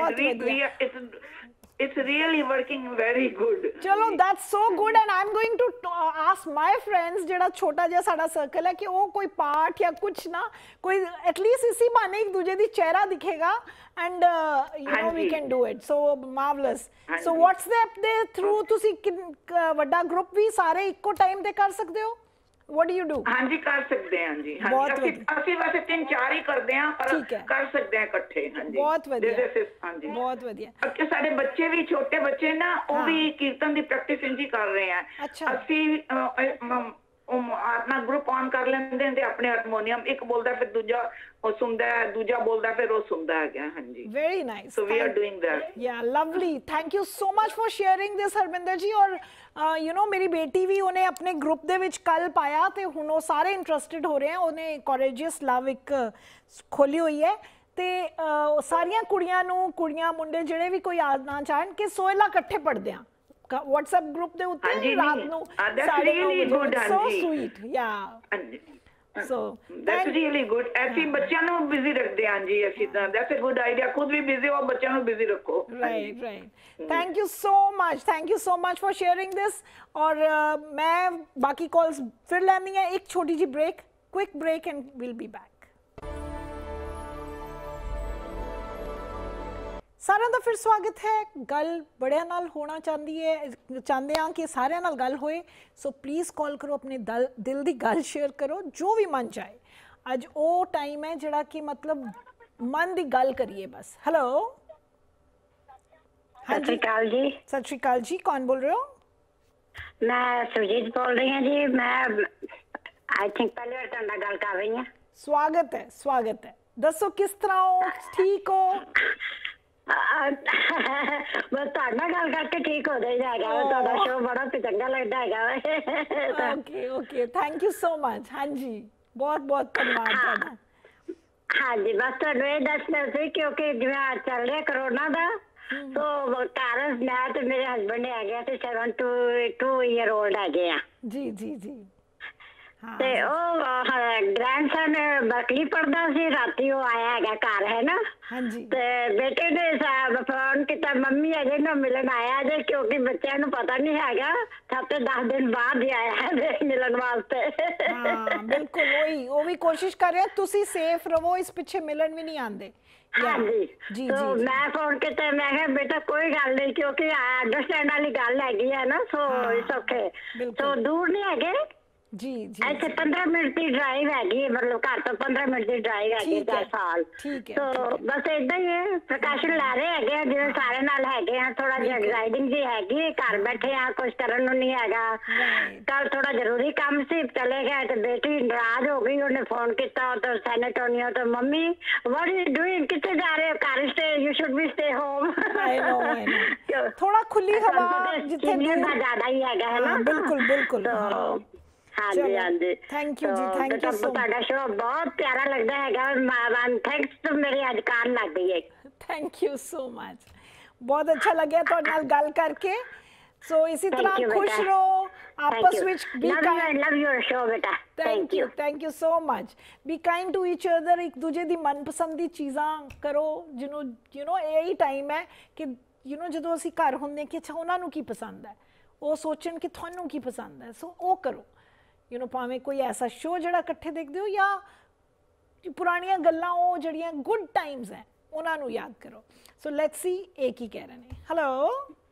It's really working very good. चलो that's so good and I'm going to ask my friends जेड़ा छोटा जिहा साडा सर्कल है कि वो कोई पाठ या कुछ ना कोई at least इसी बहाने एक दूजे दी चेहरा दिखेगा and you know we can do it. So marvelous. So WhatsApp they through तुसी वड्डा ग्रुप भी सारे इक्को टाइम ते कर सकदे हो? What do you do? हाँ जी कर सकते हैं जी। ਅਸੀਂ ਵੈਸੇ 3-4 ਹੀ ਕਰਦੇ ਹਾਂ ਪਰ ਕਰ ਸਕਦੇ ਹਾਂ ਇਕੱਠੇ। ਹਾਂ ਜੀ ਬਹੁਤ ਵਧੀਆ। ਹਾਂ ਜੀ ਬਹੁਤ ਵਧੀਆ। ਅੱਗੇ ਸਾਡੇ ਬੱਚੇ ਵੀ ਛੋਟੇ ਬੱਚੇ ਨਾ ਉਹ ਵੀ ਕੀਰਤਨ ਦੀ ਪ੍ਰੈਕਟਿਸ ਇੰਜੀ ਕਰ ਰਹੇ ਆ। ਅਸੀਂ ਆਪਣਾ ਗਰੁੱਪ ਔਨ ਕਰ ਲੈਂਦੇ ਤੇ ਆਪਣੇ ਹਾਰਮੋਨੀਅਮ ਇੱਕ ਬੋਲਦਾ ਫਿਰ ਦੂਜਾ ਉਹ ਸੁਣਦਾ ਹੈ, ਦੂਜਾ ਬੋਲਦਾ ਫਿਰ ਉਹ ਸੁਣਦਾ ਹੈਗਾ। ਹਾਂ ਜੀ very nice. So we are doing that. Yeah, lovely. Thank you so much for sharing this Harminder ਜੀ। ਔਰ you know ਮੇਰੀ ਬੇਟੀ ਵੀ ਉਹਨੇ ਆਪਣੇ ਗਰੁੱਪ ਦੇ ਵਿੱਚ ਕੱਲ ਪਾਇਆ ਤੇ ਹੁਣ ਉਹ ਸਾਰੇ ਇੰਟਰਸਟਿਡ ਹੋ ਰਹੇ ਆ। ਉਹਨੇ ਕੋਰੇਜੀਅਸ ਲਵ ਇੱਕ ਖੋਲੀ ਹੋਈ ਹੈ ਤੇ ਸਾਰੀਆਂ ਕੁੜੀਆਂ ਮੁੰਡੇ ਜਿਹੜੇ ਵੀ ਕੋਈ ਆਣਾ ਚਾਹਣ ਕਿ ਸੋਇਲਾ ਇਕੱਠੇ ਪੜਦੇ ਆ WhatsApp ਗਰੁੱਪ ਦੇ ਉੱਤੇ ਰਾਤ ਨੂੰ 9:30 so sweet. Yeah. So that's really good. ऐसी ਬੱਚਿਆਂ ਨੂੰ ਬਿਜ਼ੀ ਰੱਖਦੇ ਆਂ ਜੀ ਅਸੀਂ ਤਾਂ। that's a good idea. ਖੁਦ ਵੀ ਬਿਜ਼ੀ ਹੋ, ਬੱਚਿਆਂ ਨੂੰ ਬਿਜ਼ੀ ਰੱਖੋ। right. Thank you so much for sharing this. और मैं बाकी कॉल्स फिर लेनी है। एक छोटी जी quick break and we'll be back. ਸਾਰਿਆਂ ਦਾ ਫਿਰ ਸਵਾਗਤ ਹੈ। ਗੱਲ ਬੜਿਆਂ ਨਾਲ ਹੋਣਾ ਚਾਹੁੰਦੇ ਹਾਂ ਕਿ ਸਾਰਿਆਂ ਨਾਲ ਗੱਲ ਹੋਏ। ਸੋ ਪਲੀਜ਼ ਕਾਲ ਕਰੋ, ਆਪਣੇ ਦਿਲ ਦੀ ਗੱਲ ਸ਼ੇਅਰ ਕਰੋ, ਜੋ ਵੀ ਮਨ ਚਾਹੇ। ਅੱਜ ਉਹ ਟਾਈਮ ਹੈ ਜਿਹੜਾ ਕਿ ਮਤਲਬ ਮਨ ਦੀ ਗੱਲ ਕਰੀਏ ਬਸ। ਹੈਲੋ ਸਤਿ ਸ਼੍ਰੀ ਅਕਾਲ ਜੀ। ਸਤਿ ਸ਼੍ਰੀ ਅਕਾਲ ਜੀ, ਕੌਣ ਬੋਲ ਰਹੇ ਹੋ? ਮੈਂ ਸੁਜੀਤ ਬੋਲ ਰਹੀ ਹਾਂ ਜੀ। ਮੈਂ ਆਈ ਥਿੰਕ ਪਹਿਲੀ ਵਾਰ ਤੁਹਾਡੇ ਨਾਲ ਗੱਲ ਕਰ ਰਹੀ ਹਾਂ। ਸਵਾਗਤ ਹੈ। ਦੱਸੋ ਕਿਸ ਤਰ੍ਹਾਂ ਹੋ? ਠੀਕ ਹੋ? ਬਸ ਤੁਹਾਡੇ ਨਾਲ ਗੱਲ ਕਰਕੇ ਠੀਕ ਹੋ ਜਾਈਦਾ ਹੈਗਾ। ਤੁਹਾਡਾ ਸ਼ੋਅ ਬੜਾ ਚੰਗਾ ਲੱਗਦਾ ਹੈਗਾ। Okay thank you so much. ਹਾਂਜੀ ਬਹੁਤ ਧੰਨਵਾਦ ਤੁਹਾਡਾ। ਹਾਂਜੀ ਬਸ ਤੁਹਾਨੂੰ ਇਹ ਦੱਸਣਾ ਸੀ ਕਿਉਂਕਿ ਜਿਵੇਂ ਚੱਲ ਰਿਹਾ ਕਰੋਨਾ ਦਾ ਸੋ ਕਾਰਨ ਮੈਂ ਤੇ ਮੇਰੇ ਹਸਬੈਂਡ ਹੈਗੇ ਤੇ 7 to 2 year old ਹੈਗੇ ਆ। ਜੀ ਤੇ ਉਹ ਗ੍ਰੈਂਡਸਨ ਬਰਕਲੀ ਪੜਦਾ ਸੀ। ਰਾਤੀ ਉਹ ਆਇਆ ਹੈਗਾ ਘਰ ਹੈ ਨਾ। ਹਾਂਜੀ ਤੇ ਬੇਟੇ ਨੇ ਫੋਨ ਕੀਤਾ ਮੰਮੀ ਅਜੇ ਨਾ ਮਿਲਣ ਆਇਆ ਜੇ ਕਿਉਂਕਿ ਬੱਚਿਆਂ ਨੂੰ ਪਤਾ ਨਹੀਂ ਹੈਗਾ 7-10 ਦਿਨ ਬਾਅਦ ਹੀ ਆਇਆ ਹੈ ਮਿਲਣ ਵਾਸਤੇ। ਹਾਂ ਬਿਲਕੁਲ ਉਹ ਵੀ ਕੋਸ਼ਿਸ਼ ਕਰ ਰਿਹਾ ਤੁਸੀਂ ਸੇਫ ਰਹੋ, ਇਸ ਪਿੱਛੇ ਮਿਲਣ ਵੀ ਨਹੀਂ ਆਉਂਦੇ। ਜੀ ਮੈਂ ਫੋਨ ਕੀਤਾ, ਮੈਂ ਕਿਹਾ ਬੇਟਾ ਕੋਈ ਗੱਲ ਨਹੀਂ ਕਿਉਂਕਿ ਅੰਡਰਸਟੈਂਡ ਵਾਲੀ ਗੱਲ ਹੈਗੀ ਹੈ ਨਾ। So it's okay. ਸੋ ਦੂਰ ਨਹੀਂ ਹੈਗੇ ਜੀ ਇੱਥੇ 15 ਮਿੰਟ ਦੀ ਡਰਾਈਵ ਹੈਗੀ, ਮਤਲਬ ਘਰ ਤੋਂ 15 ਮਿੰਟ ਦੀ ਡਰਾਈਵ ਹੈਗੀ 10 ਸਾਲ। ਸੋ ਬਸ ਏਦਾਂ ਹੀ ਹੈ, ਪ੍ਰਕਾਸ਼ਨ ਲੈ ਰਹੇ ਹੈਗੇ ਆ ਜਿਵੇਂ ਸਾਰੇ ਨਾਲ ਹੈਗੇ ਆ। ਥੋੜਾ ਜਿਹਾ ਐਗਜ਼ਾਈਟਿੰਗ ਜੀ ਹੈਗੀ, ਘਰ ਬੈਠੇ ਆ, ਕੁਝ ਕਰਨ ਨੂੰ ਨਹੀਂ ਹੈਗਾ। ਕੱਲ ਥੋੜਾ ਜ਼ਰੂਰੀ ਕੰਮ ਸੀ, ਚਲੇ ਗਏ ਤੇ ਬੇਟੀ ਨਾਰਾਜ਼ ਹੋ ਗਈ। ਉਹਨੇ ਫੋਨ ਕੀਤਾ ਤਾਂ ਸੈਨ ਐਂਟੋਨੀਓ ਤੋਂ, ਮੰਮੀ ਵਾਟ ਯੂ ਡੂਇੰਗ, ਕਿੱਥੇ ਜਾ ਰਹੇ ਹੋ? ਘਰ stay, you should be stay home. ਥੋੜਾ ਖੁੱਲੀ ਹਵਾ ਜਿੱਥੇ ਜ਼ਿਆਦਾ ਹੀ ਹੈਗਾ ਹੈ ਨਾ। ਬਿਲਕੁਲ ਹਾਂਜੀ ਥੈਂਕ ਯੂ ਸੋ ਮਚ। ਤੁਹਾਡਾ ਸ਼ੋਅ ਬਹੁਤ ਪਿਆਰਾ ਲੱਗਦਾ ਹੈਗਾ। ਥੈਂਕਸ ਟੂ ਮੇਰੇ ਅੱਜ ਕਾਨ ਲੱਗ ਗਈ ਹੈ। ਥੈਂਕ ਯੂ ਸੋ ਮਚ, ਬਹੁਤ ਅੱਛਾ ਲੱਗਿਆ ਤੁਹਾਡੇ ਨਾਲ ਗੱਲ ਕਰਕੇ। ਸੋ ਇਸੇ ਤਰ੍ਹਾਂ ਖੁਸ਼ ਰਹੋ ਆਪਸ ਵਿੱਚ। Be kind, love your show ਬੇਟਾ। Thank you so much. Be kind to each other. ਇੱਕ ਦੂਜੇ ਦੀ ਮਨਪਸੰਦ ਦੀ ਚੀਜ਼ਾਂ ਕਰੋ ਜਿਹਨੂੰ ਇਹੀ ਟਾਈਮ ਹੈ ਕਿ ਜਦੋਂ ਅਸੀਂ ਘਰ ਹੁੰਦੇ ਕਿ ਅੱਛਾ ਉਹਨਾਂ ਨੂੰ ਕੀ ਪਸੰਦ ਹੈ, ਉਹ ਸੋਚਣ ਕਿ ਤੁਹਾਨੂੰ ਕੀ ਪਸੰਦ ਹੈ। ਸੋ ਉਹ ਕਰੋ। ਭਾਵੇਂ ਕੋਈ ਐਸਾ ਸ਼ੋਅ ਜਿਹੜਾ ਇਕੱਠੇ ਦੇਖਦੇ ਹੋ ਜਾਂ ਪੁਰਾਣੀਆਂ ਗੱਲਾਂ, ਉਹ ਜਿਹੜੀਆਂ ਗੁੱਡ ਟਾਈਮਸ ਹੈ ਉਹਨਾਂ ਨੂੰ ਯਾਦ ਕਰੋ। ਸੋ ਲੈਟਸ ਸੀ ਇਹ ਕੀ ਕਹਿ ਰਹੇ ਨੇ। ਹੈਲੋ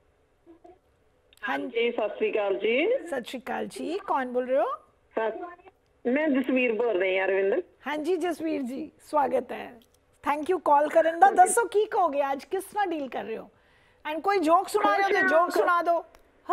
ਹਾਂਜੀ ਸਤਿ ਸ਼੍ਰੀ ਅਕਾਲ ਜੀ। ਸਤਿ ਸ਼੍ਰੀ ਅਕਾਲ ਜੀ, ਕੌਣ ਬੋਲ ਰਹੇ ਹੋ? ਮੈਂ ਜਸਵੀਰ ਬੋਲ ਰਹੀ ਹਾਂ ਅਰਵਿੰਦਰ। ਹਾਂਜੀ ਜਸਵੀਰ ਜੀ, ਸਵਾਗਤ ਹੈ। ਥੈਂਕ ਯੂ ਕਾਲ ਕਰਨ ਦਾ। ਦੱਸੋ ਕੀ ਕਹੋਗੇ ਅੱਜ, ਕਿਸ ਤਰ੍ਹਾਂ ਡੀਲ ਕਰ ਰਹੇ ਹੋ? ਐਂਡ ਕੋਈ ਜੋਕ ਸੁਣਾ ਰਹੇ ਹੋ ਤੇ ਜੋਕ ਸੁਣਾ ਦਿਓ।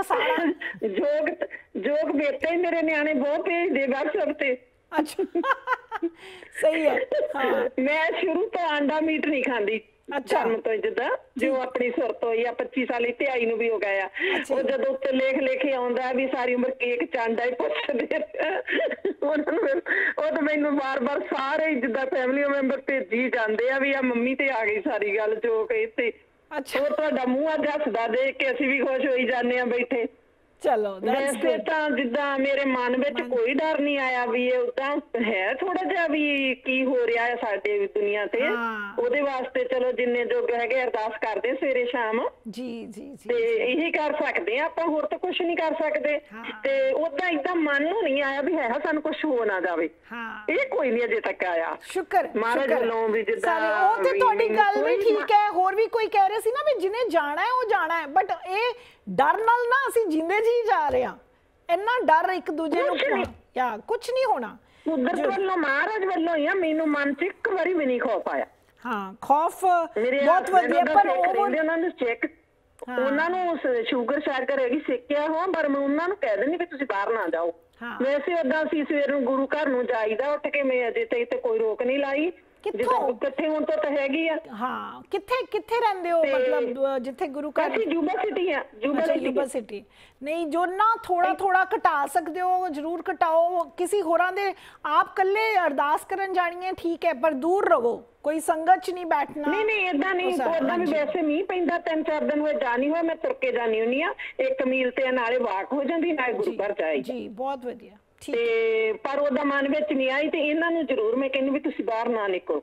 ਜੋਕ ਬੇਟੇ ਮੇਰੇ ਨਿਆਣੇ ਬਹੁਤ ਭੇਜਦੇ WhatsApp ਤੇ। ਅੱਛਾ ਸਹੀ ਹੈ। ਮੈਂ ਸ਼ੁਰੂ ਤੋਂ ਆਂਡਾ ਮੀਟ ਨਹੀਂ ਖਾਂਦੀ ਜਨਮ ਤੋਂ, ਜਿੱਦਾਂ ਜੋ ਆਪਣੀ ਸੁਰਤ ਹੋਈ ਆ 25 ਸਾਲ ਇਤਿਹਾਈ ਨੂੰ ਵੀ ਹੋ ਗਿਆ ਆ। ਉਹ ਜਦੋਂ ਉੱਤੇ ਲੇਖ ਆਉਂਦਾ ਵੀ ਸਾਰੀ ਉਮਰ ਕੇਕ ਚਾਂਡਾ ਹੀ ਪੁੱਛਦੇ ਉਹਨਾਂ ਨੂੰ। ਉਹ ਤਾਂ ਮੈਨੂੰ ਵਾਰ-ਵਾਰ ਸਾਰੇ ਜਿੱਦਾਂ ਫੈਮਿਲੀ ਮੈਂਬਰ ਭੇਜੀ ਜਾਂਦੇ ਆ ਵੀ ਆ ਮੰਮੀ ਤੇ ਆ ਗਈ ਸਾਰੀ ਗੱਲ ਜੋਕ ਇਹ ਤੇ। ਉਹ ਤੁਹਾਡਾ ਮੂੰਹ ਅੱਜ ਹੱਸਦਾ ਦੇਖ ਕੇ ਅਸੀਂ ਵੀ ਖੁਸ਼ ਹੋਈ ਜਾਂਦੇ ਆ ਬੈਠੇ। ਚਲੋ ਵੈਸੇ ਤਾਂ ਜਿੱਦਾਂ ਮੇਰੇ ਮਨ ਵਿੱਚ ਕੋਈ ਡਰ ਨਹੀਂ ਆਇਆ ਵੀ ਇਹ ਉਦਾਂ ਹੈ ਥੋੜਾ ਜਿਹਾ ਵੀ ਕੀ ਹੋ ਰਿਹਾ ਹੈ ਸਾਡੇ ਦੁਨੀਆ ਤੇ, ਉਹਦੇ ਵਾਸਤੇ ਚਲੋ ਜਿੰਨੇ ਜੋਗ ਹੈਗੇ ਅਰਦਾਸ ਕਰਦੇ ਸਵੇਰੇ ਸ਼ਾਮ। ਜੀ ਜੀ ਜੀ, ਤੇ ਇਹੀ ਕਰ ਸਕਦੇ ਆ ਆਪਾਂ, ਹੋਰ ਤਾਂ ਕੁਝ ਨਹੀਂ ਕਰ ਸਕਦੇ। ਤੇ ਉਦਾਂ ਇਦਾਂ ਮਨ ਨੂੰ ਨਹੀਂ ਆਇਆ ਵੀ ਹੈ ਸਾਨੂੰ ਕੁਝ ਹੋ ਨਾ ਜਾਵੇ, ਇਹ ਕੋਈ ਨਹੀਂ ਅਜੇ ਤੱਕ ਆਇਆ। ਸ਼ੁਕਰ ਮਹਾਰਾਜ ਵੱਲੋਂ ਵੀ ਜਿੱਦਾਂ ਉਹ ਤੇ ਤੁਹਾਡੀ ਗੱਲ ਵੀ ਠੀਕ ਹੈ। ਹੋਰ ਵੀ ਕੋਈ ਕਹਿ ਰਹੇ ਸੀ ਨਾ ਵੀ ਜਿਹਨੇ ਜਾਣਾ ਹੈ ਉਹ ਜਾਣਾ ਹੈ, ਬਟ ਇਹ ਡਰ ਨਾਲ ਨਾ ਅਸੀਂ ਜਿੰਦੇ ਜੀ ਜਾ ਰਹੇ ਹਾਂ। ਇੰਨਾ ਡਰ ਇੱਕ ਦੂਜੇ ਨੂੰ ਜਾਂ ਕੁਝ ਨਹੀਂ ਹੋਣਾ, ਕੁਦਰਤ ਵੱਲੋਂ ਮਹਾਰਾਜ ਵੱਲੋਂ ਹੀ ਆ। ਮੈਨੂੰ ਮਨ 'ਚ ਇੱਕ ਵਾਰੀ ਵੀ ਨਹੀਂ ਖੌਫ ਆਇਆ। ਹਾਂ, ਖੌਫ ਬਹੁਤ ਵਧੀਆ, ਪਰ ਉਹਨਾਂ ਨੂੰ ਚੈੱਕ, ਉਹਨਾਂ ਨੂੰ ਸ਼ੂਗਰ ਸ਼ਾਗਰ ਹੈਗੀ ਸਿੱਖਿਆ ਹੋ, ਪਰ ਮੈਂ ਉਹਨਾਂ ਨੂੰ ਕਹਿ ਦਿੰਦੀ ਵੀ ਤੁਸੀਂ ਬਾਹਰ ਨਾ ਜਾਓ। ਵੈਸੇ ਓਦਾਂ ਅਸੀਂ ਸਵੇਰ ਨੂੰ ਗੁਰੂ ਘਰ ਨੂੰ ਜਾਈਦਾ ਉੱਠ ਕੇ, ਮੈਂ ਅਜੇ ਤੇ ਕੋਈ ਰੋਕ ਨਹੀਂ ਲਾਈ। ਕਿੱਥੇ ਹੁਣ ਤੋਂ ਤਾਂ ਹੈਗੀ ਆ। ਹਾਂ, ਕਿੱਥੇ ਰਹਿੰਦੇ ਹੋ ਮਤਲਬ ਜਿੱਥੇ ਗੁਰੂ ਘਰ? ਜੁਬਾ ਸਿਟੀ ਆ। ਜੁਬਾ ਸਿਟੀ ਨਹੀਂ, ਜੋ ਨਾ ਥੋੜਾ ਘਟਾ ਸਕਦੇ ਹੋ ਜਰੂਰ ਘਟਾਓ। ਕਿਸੇ ਹੋਰਾਂ ਦੇ ਆਪ ਕੱਲੇ ਅਰਦਾਸ ਕਰਨ ਜਾਣੀ ਹੈ ਠੀਕ ਹੈ, ਪਰ ਦੂਰ ਰਹੋ, ਕੋਈ ਸੰਗਤ 'ਚ ਨਹੀਂ ਬੈਠਣਾ। ਨਹੀਂ ਏਦਾਂ ਨਹੀਂ, ਓਦਾਂ ਵੀ ਵੈਸੇ ਮੀਂਹ ਪੈਂਦਾ 3-4 ਦਿਨ ਹੋਏ ਜਾਣੀ ਹੋਇਆ, ਮੈਂ ਤੁਰ ਕੇ ਜਾਣੀ ਹੁੰਦੀ ਆ। 1 ਮੀਲ ਤੇ ਨਾਲੇ ਵਾਕ ਹੋ ਜਾਂਦੀ, ਨਾਲੇ ਗੁਰੂ ਘਰ ਜਾਈ। ਜੀ ਬਹੁਤ ਵਧੀਆ। ਤੇ ਪਰ ਉਹਦਾ ਮਨ ਵਿੱਚ ਨਹੀਂ ਆਈ। ਤੇ ਇਹਨਾਂ ਨੂੰ ਜ਼ਰੂਰ ਮੈਂ ਕਹਿੰਦੀ ਵੀ ਤੁਸੀਂ ਬਾਹਰ ਨਾ ਨਿਕਲੋ।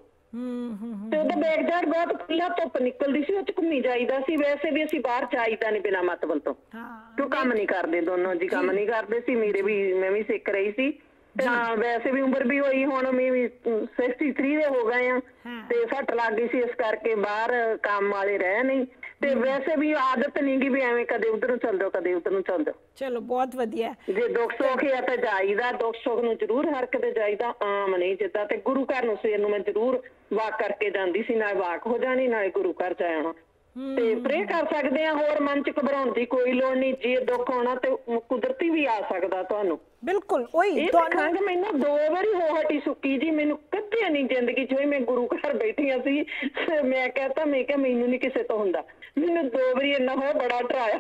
ਤੇ ਉਹਦਾ ਬੈਕਯਾਰਡ ਬਹੁਤ ਖੁੱਲਾ, ਧੁੱਪ ਨਿਕਲਦੀ ਸੀ, ਉਹ 'ਚ ਘੁੰਮੀ ਜਾਈਦਾ ਸੀ। ਵੈਸੇ ਵੀ ਅਸੀਂ ਬਾਹਰ ਜਾਈਦਾ ਨਹੀਂ ਬਿਨਾਂ ਮਤਲਬ ਤੋਂ, ਕਿਉਂ ਕੰਮ ਨਹੀਂ ਕਰਦੇ, ਦੋਨੋਂ ਜੀ ਕੰਮ ਨਹੀਂ ਕਰਦੇ ਸੀ। ਮੈਂ ਵੀ ਸਿੱਖ ਰਹੀ ਸੀ। ਤਾਂ ਵੈਸੇ ਵੀ ਉਮਰ ਵੀ ਹੋਈ, ਹੁਣ ਮੈਂ ਵੀ 63 ਦੇ ਹੋ ਗਏ ਆ, ਤੇ ਸੱਟ ਲੱਗ ਗਈ ਸੀ, ਇਸ ਕਰਕੇ ਬਾਹਰ ਕੰਮ ਵਾਲੇ ਰਹਿ ਨਹੀਂ। ਤੇ ਵੈਸੇ ਵੀ ਆਦਤ ਨਹੀਂ ਗੀ ਵੀ ਐਵੇਂ ਕਦੇ ਉਧਰ ਨੂੰ ਚੱਲ ਜਾਓ ਕਦੇ ਉਧਰ ਨੂੰ ਚੱਲ ਜਾਓ। ਚਲੋ ਬਹੁਤ ਵਧੀਆ। ਜੇ ਦੁੱਖ ਸੁੱਖ ਆ ਤਾਂ ਜਾਈਦਾ, ਦੁੱਖ ਸੁੱਖ ਨੂੰ ਜ਼ਰੂਰ ਹਰ ਕਿਤੇ ਜਾਈਦਾ, ਆਮ ਨਹੀਂ ਜਿੱਦਾਂ। ਤੇ ਗੁਰੂ ਘਰ ਨੂੰ ਸਵੇਰ ਨੂੰ ਮੈਂ ਜ਼ਰੂਰ ਵਾਕ ਕਰਕੇ ਜਾਂਦੀ ਸੀ, ਨਾਲੇ ਵਾਕ ਹੋ ਜਾਣੀ ਨਾਲੇ ਗੁਰੂ ਘਰ ਜਾ ਆਉਣਾ। ਤੇ ਪ੍ਰੇ ਕਰ ਸਕਦੇ ਆ, ਹੋਰ ਮਨ 'ਚ ਘਬਰਾਉਣ ਦੀ ਕੋਈ ਲੋੜ ਨਹੀਂ। ਜੇ ਦੁੱਖ ਆਉਣਾ ਤੇ ਕੁਦਰਤੀ ਵੀ ਆ ਸਕਦਾ ਤੁਹਾਨੂੰ। ਬਿਲਕੁਲ ਉਹੀ ਤੁਹਾਨੂੰ ਮੈਨੂੰ 2 ਵਾਰੀ ਹੋ ਹਟੀ ਸੁੱਕੀ ਜੀ, ਮੈਨੂੰ ਕਦੇ ਨਹੀਂ ਜ਼ਿੰਦਗੀ 'ਚ ਹੋਈ। ਮੈਂ ਗੁਰੂ ਘਰ ਬੈਠੀਆਂ ਸੀ, ਮੈਂ ਕਿਹਾ ਮੈਨੂੰ ਨਹੀਂ ਕਿਸੇ ਤੋਂ ਹੁੰਦਾ। ਮੈਨੂੰ 2 ਵਾਰੀ ਇੰਨਾ ਹੋਇਆ, ਬੜਾ ਡਰਾਇਆ।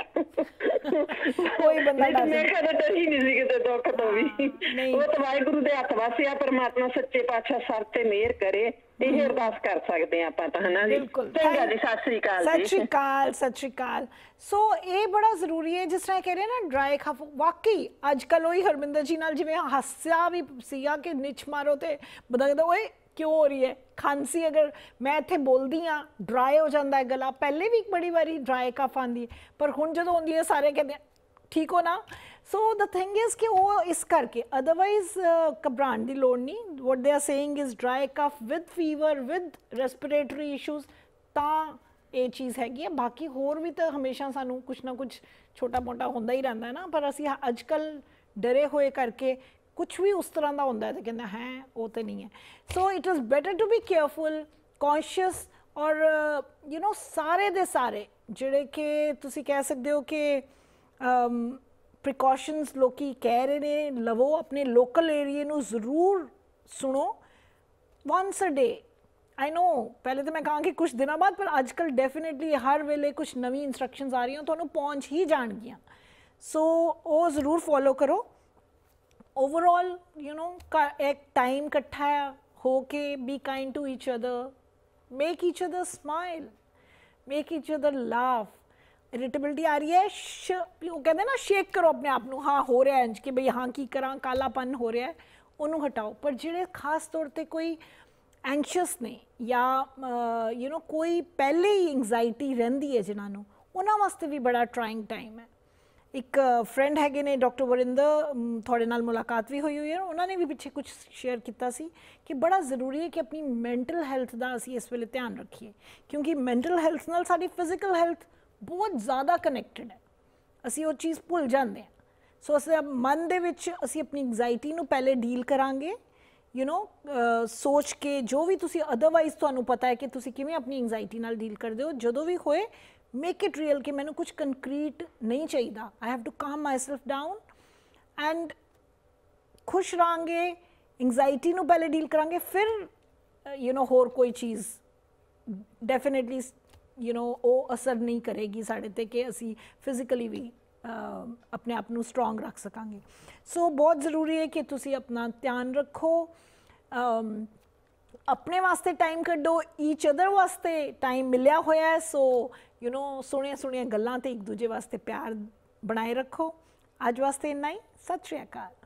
ਕੋਈ ਬੰਦਾ ਮੈਂ ਕਦੇ ਡਰੀ ਨਹੀਂ ਸੀ ਕਿਤੇ ਦੁੱਖ ਤੋਂ ਵੀ। ਉਹ ਤਾਂ ਵਾਹਿਗੁਰੂ ਦੇ ਹੱਥ ਵਾਸਿਆ, ਪਰਮਾਤਮਾ ਸੱਚੇ ਪਾਤਸ਼ਾਹ ਸਭ ਤੇ ਮਿਹਰ ਕਰੇ। ਇਹ ਅਰਦਾਸ ਕਰ ਸਕਦੇ ਆ ਆਪਾਂ ਤਾਂ, ਹਨਾ ਜੀ। ਚੰਗਾ ਜੀ, ਸਤਿ ਸ੍ਰੀ ਅਕਾਲ। ਸਤਿ ਸ਼੍ਰੀ ਅਕਾਲ। ਸੋ ਇਹ ਬੜਾ ਜ਼ਰੂਰੀ ਹੈ, ਜਿਸ ਤਰ੍ਹਾਂ ਕਹਿ ਰਹੇ ਨਾ ਡਰਾਈ ਖਫ। ਵਾਕਈ ਅੱਜ ਕੱਲ ਉਹੀ ਹਰਮਿੰਦਰ ਜੀ ਨਾਲ ਜਿਵੇਂ ਹਾਸਿਆ ਵੀ ਸੀਗਾ ਕਿ ਨਿਚ ਮਾਰੋ ਤੇ ਬੰਦਾ ਕਹਿੰਦਾ ਓਏ ਕਿਉਂ ਹੋ ਰਹੀ ਹੈ ਖਾਂਸੀ। ਅਗਰ ਮੈਂ ਇੱਥੇ ਬੋਲਦੀ ਹਾਂ ਡਰਾਈ ਹੋ ਜਾਂਦਾ ਹੈ ਗਲਾ। ਪਹਿਲੇ ਵੀ ਬੜੀ ਵਾਰੀ ਡਰਾਈ ਕਫ ਆਉਂਦੀ, ਪਰ ਹੁਣ ਜਦੋਂ ਆਉਂਦੀ ਹੈ ਸਾਰੇ ਕਹਿੰਦੇ ਠੀਕ ਹੋ ਨਾ। ਸੋ ਦ ਥਿੰਗ ਇਜ਼ ਕਿ ਉਹ ਇਸ ਕਰਕੇ, ਅਦਰਵਾਈਜ਼ ਘਬਰਾਉਣ ਦੀ ਲੋੜ ਨਹੀਂ। What they are saying is dry cough with fever with respiratory issues, ਤਾਂ ਇਹ ਚੀਜ਼ ਹੈਗੀ ਹੈ। ਬਾਕੀ ਹੋਰ ਵੀ ਤਾਂ ਹਮੇਸ਼ਾ ਸਾਨੂੰ ਕੁਛ ਨਾ ਕੁਛ ਛੋਟਾ ਮੋਟਾ ਹੁੰਦਾ ਹੀ ਰਹਿੰਦਾ ਹੈ ਨਾ, ਪਰ ਅਸੀਂ ਅੱਜ ਕੱਲ੍ਹ ਡਰੇ ਹੋਏ ਕਰਕੇ ਕੁਛ ਵੀ ਉਸ ਤਰ੍ਹਾਂ ਦਾ ਹੁੰਦਾ ਤਾਂ ਕਹਿੰਦਾ ਹੈ ਉਹ ਤਾਂ ਨਹੀਂ ਹੈ। So it is better to be careful, conscious, ਔਰ ਸਾਰੇ ਦੇ ਸਾਰੇ ਜਿਹੜੇ ਕਿ ਤੁਸੀਂ ਕਹਿ ਸਕਦੇ ਹੋ ਕਿ ਪ੍ਰੀਕਾਸ਼ਨਸ ਲੋਕੀ ਕਹਿ ਰਹੇ ਨੇ ਲਵੋ। ਆਪਣੇ ਲੋਕਲ ਏਰੀਏ ਨੂੰ ਜ਼ਰੂਰ ਸੁਣੋ once a day। I know पहले तो मैं कहांगी कुछ दिनों बाद, पर आजकल डेफिनेटली हर वेले कुछ नवी इंस्ट्रक्शंस आ रही हैं, तो पहुँच ही जाएगियाँ। सो वो ज़रूर फॉलो करो। ओवरऑल एक टाइम इकट्ठा हो के be kind to each other, make each other smile, make each other laugh. Irritability आ रही है, वो कहते हैं ना शेक करो अपने आप को। हाँ हो रहा है इंज कि बई हाँ की करा, कालापन हो रहा है, उन्होंने हटाओ। पर जिहड़े खास तौर पर कोई एंशियस ने या कोई पहले ही एंगजाइटी रहिंदी है जिन्होंने, उन्होंने वास्ते भी बड़ा ट्राइंग टाइम है। एक फ्रेंड हैगे ने डॉक्टर वरिंदर, थोड़े नाल मुलाकात भी हुई है, उन्होंने भी पिछे कुछ शेयर किया सी कि बड़ा ज़रूरी है कि अपनी मैंटल हैल्थ का असी इस वेले ध्यान रखिए, क्योंकि मैंटल हैल्थ नाल साडी फिजिकल हैल्थ बहुत ज़्यादा कनैक्टेड है। असी वो चीज़ भुल जाते हैं। सो अस मन दे विच असी अपनी एंगजाइटी नू पहले डील करांगे, सोच के जो भी तुसी अदरवाइज तुहानू पता है कि तुसी किवें अपनी एंगजाइटी नाल डील करदे हो। जदों भी होए मेक इट रियल कि मैनू कुछ कंक्रीट नहीं चाहिए, आई हैव टू काम माई सेल्फ डाउन एंड खुश रहांगे, एंगजाइटी नू पहले डील करांगे, फिर होर कोई चीज़ डेफिनेटली वो असर नहीं करेगी साढ़े ते कि असी फिजिकली भी अपने आप नू स्ट्रोंग रख सकांगे। सो बहुत ज़रूरी है कि तुसी अपना ध्यान रखो, अपने वास्ते टाइम कड्डो, ईच अदर वास्ते टाइम मिलिया होया है। सो सोहणियां सोहणियां गल्लां ते एक दूजे वास्ते प्यार बनाए रखो, ਅੱਜ ਵਾਸਤੇ ਇੰਨਾ ਹੀ। ਸਤਿ ਸ਼੍ਰੀ ਅਕਾਲ।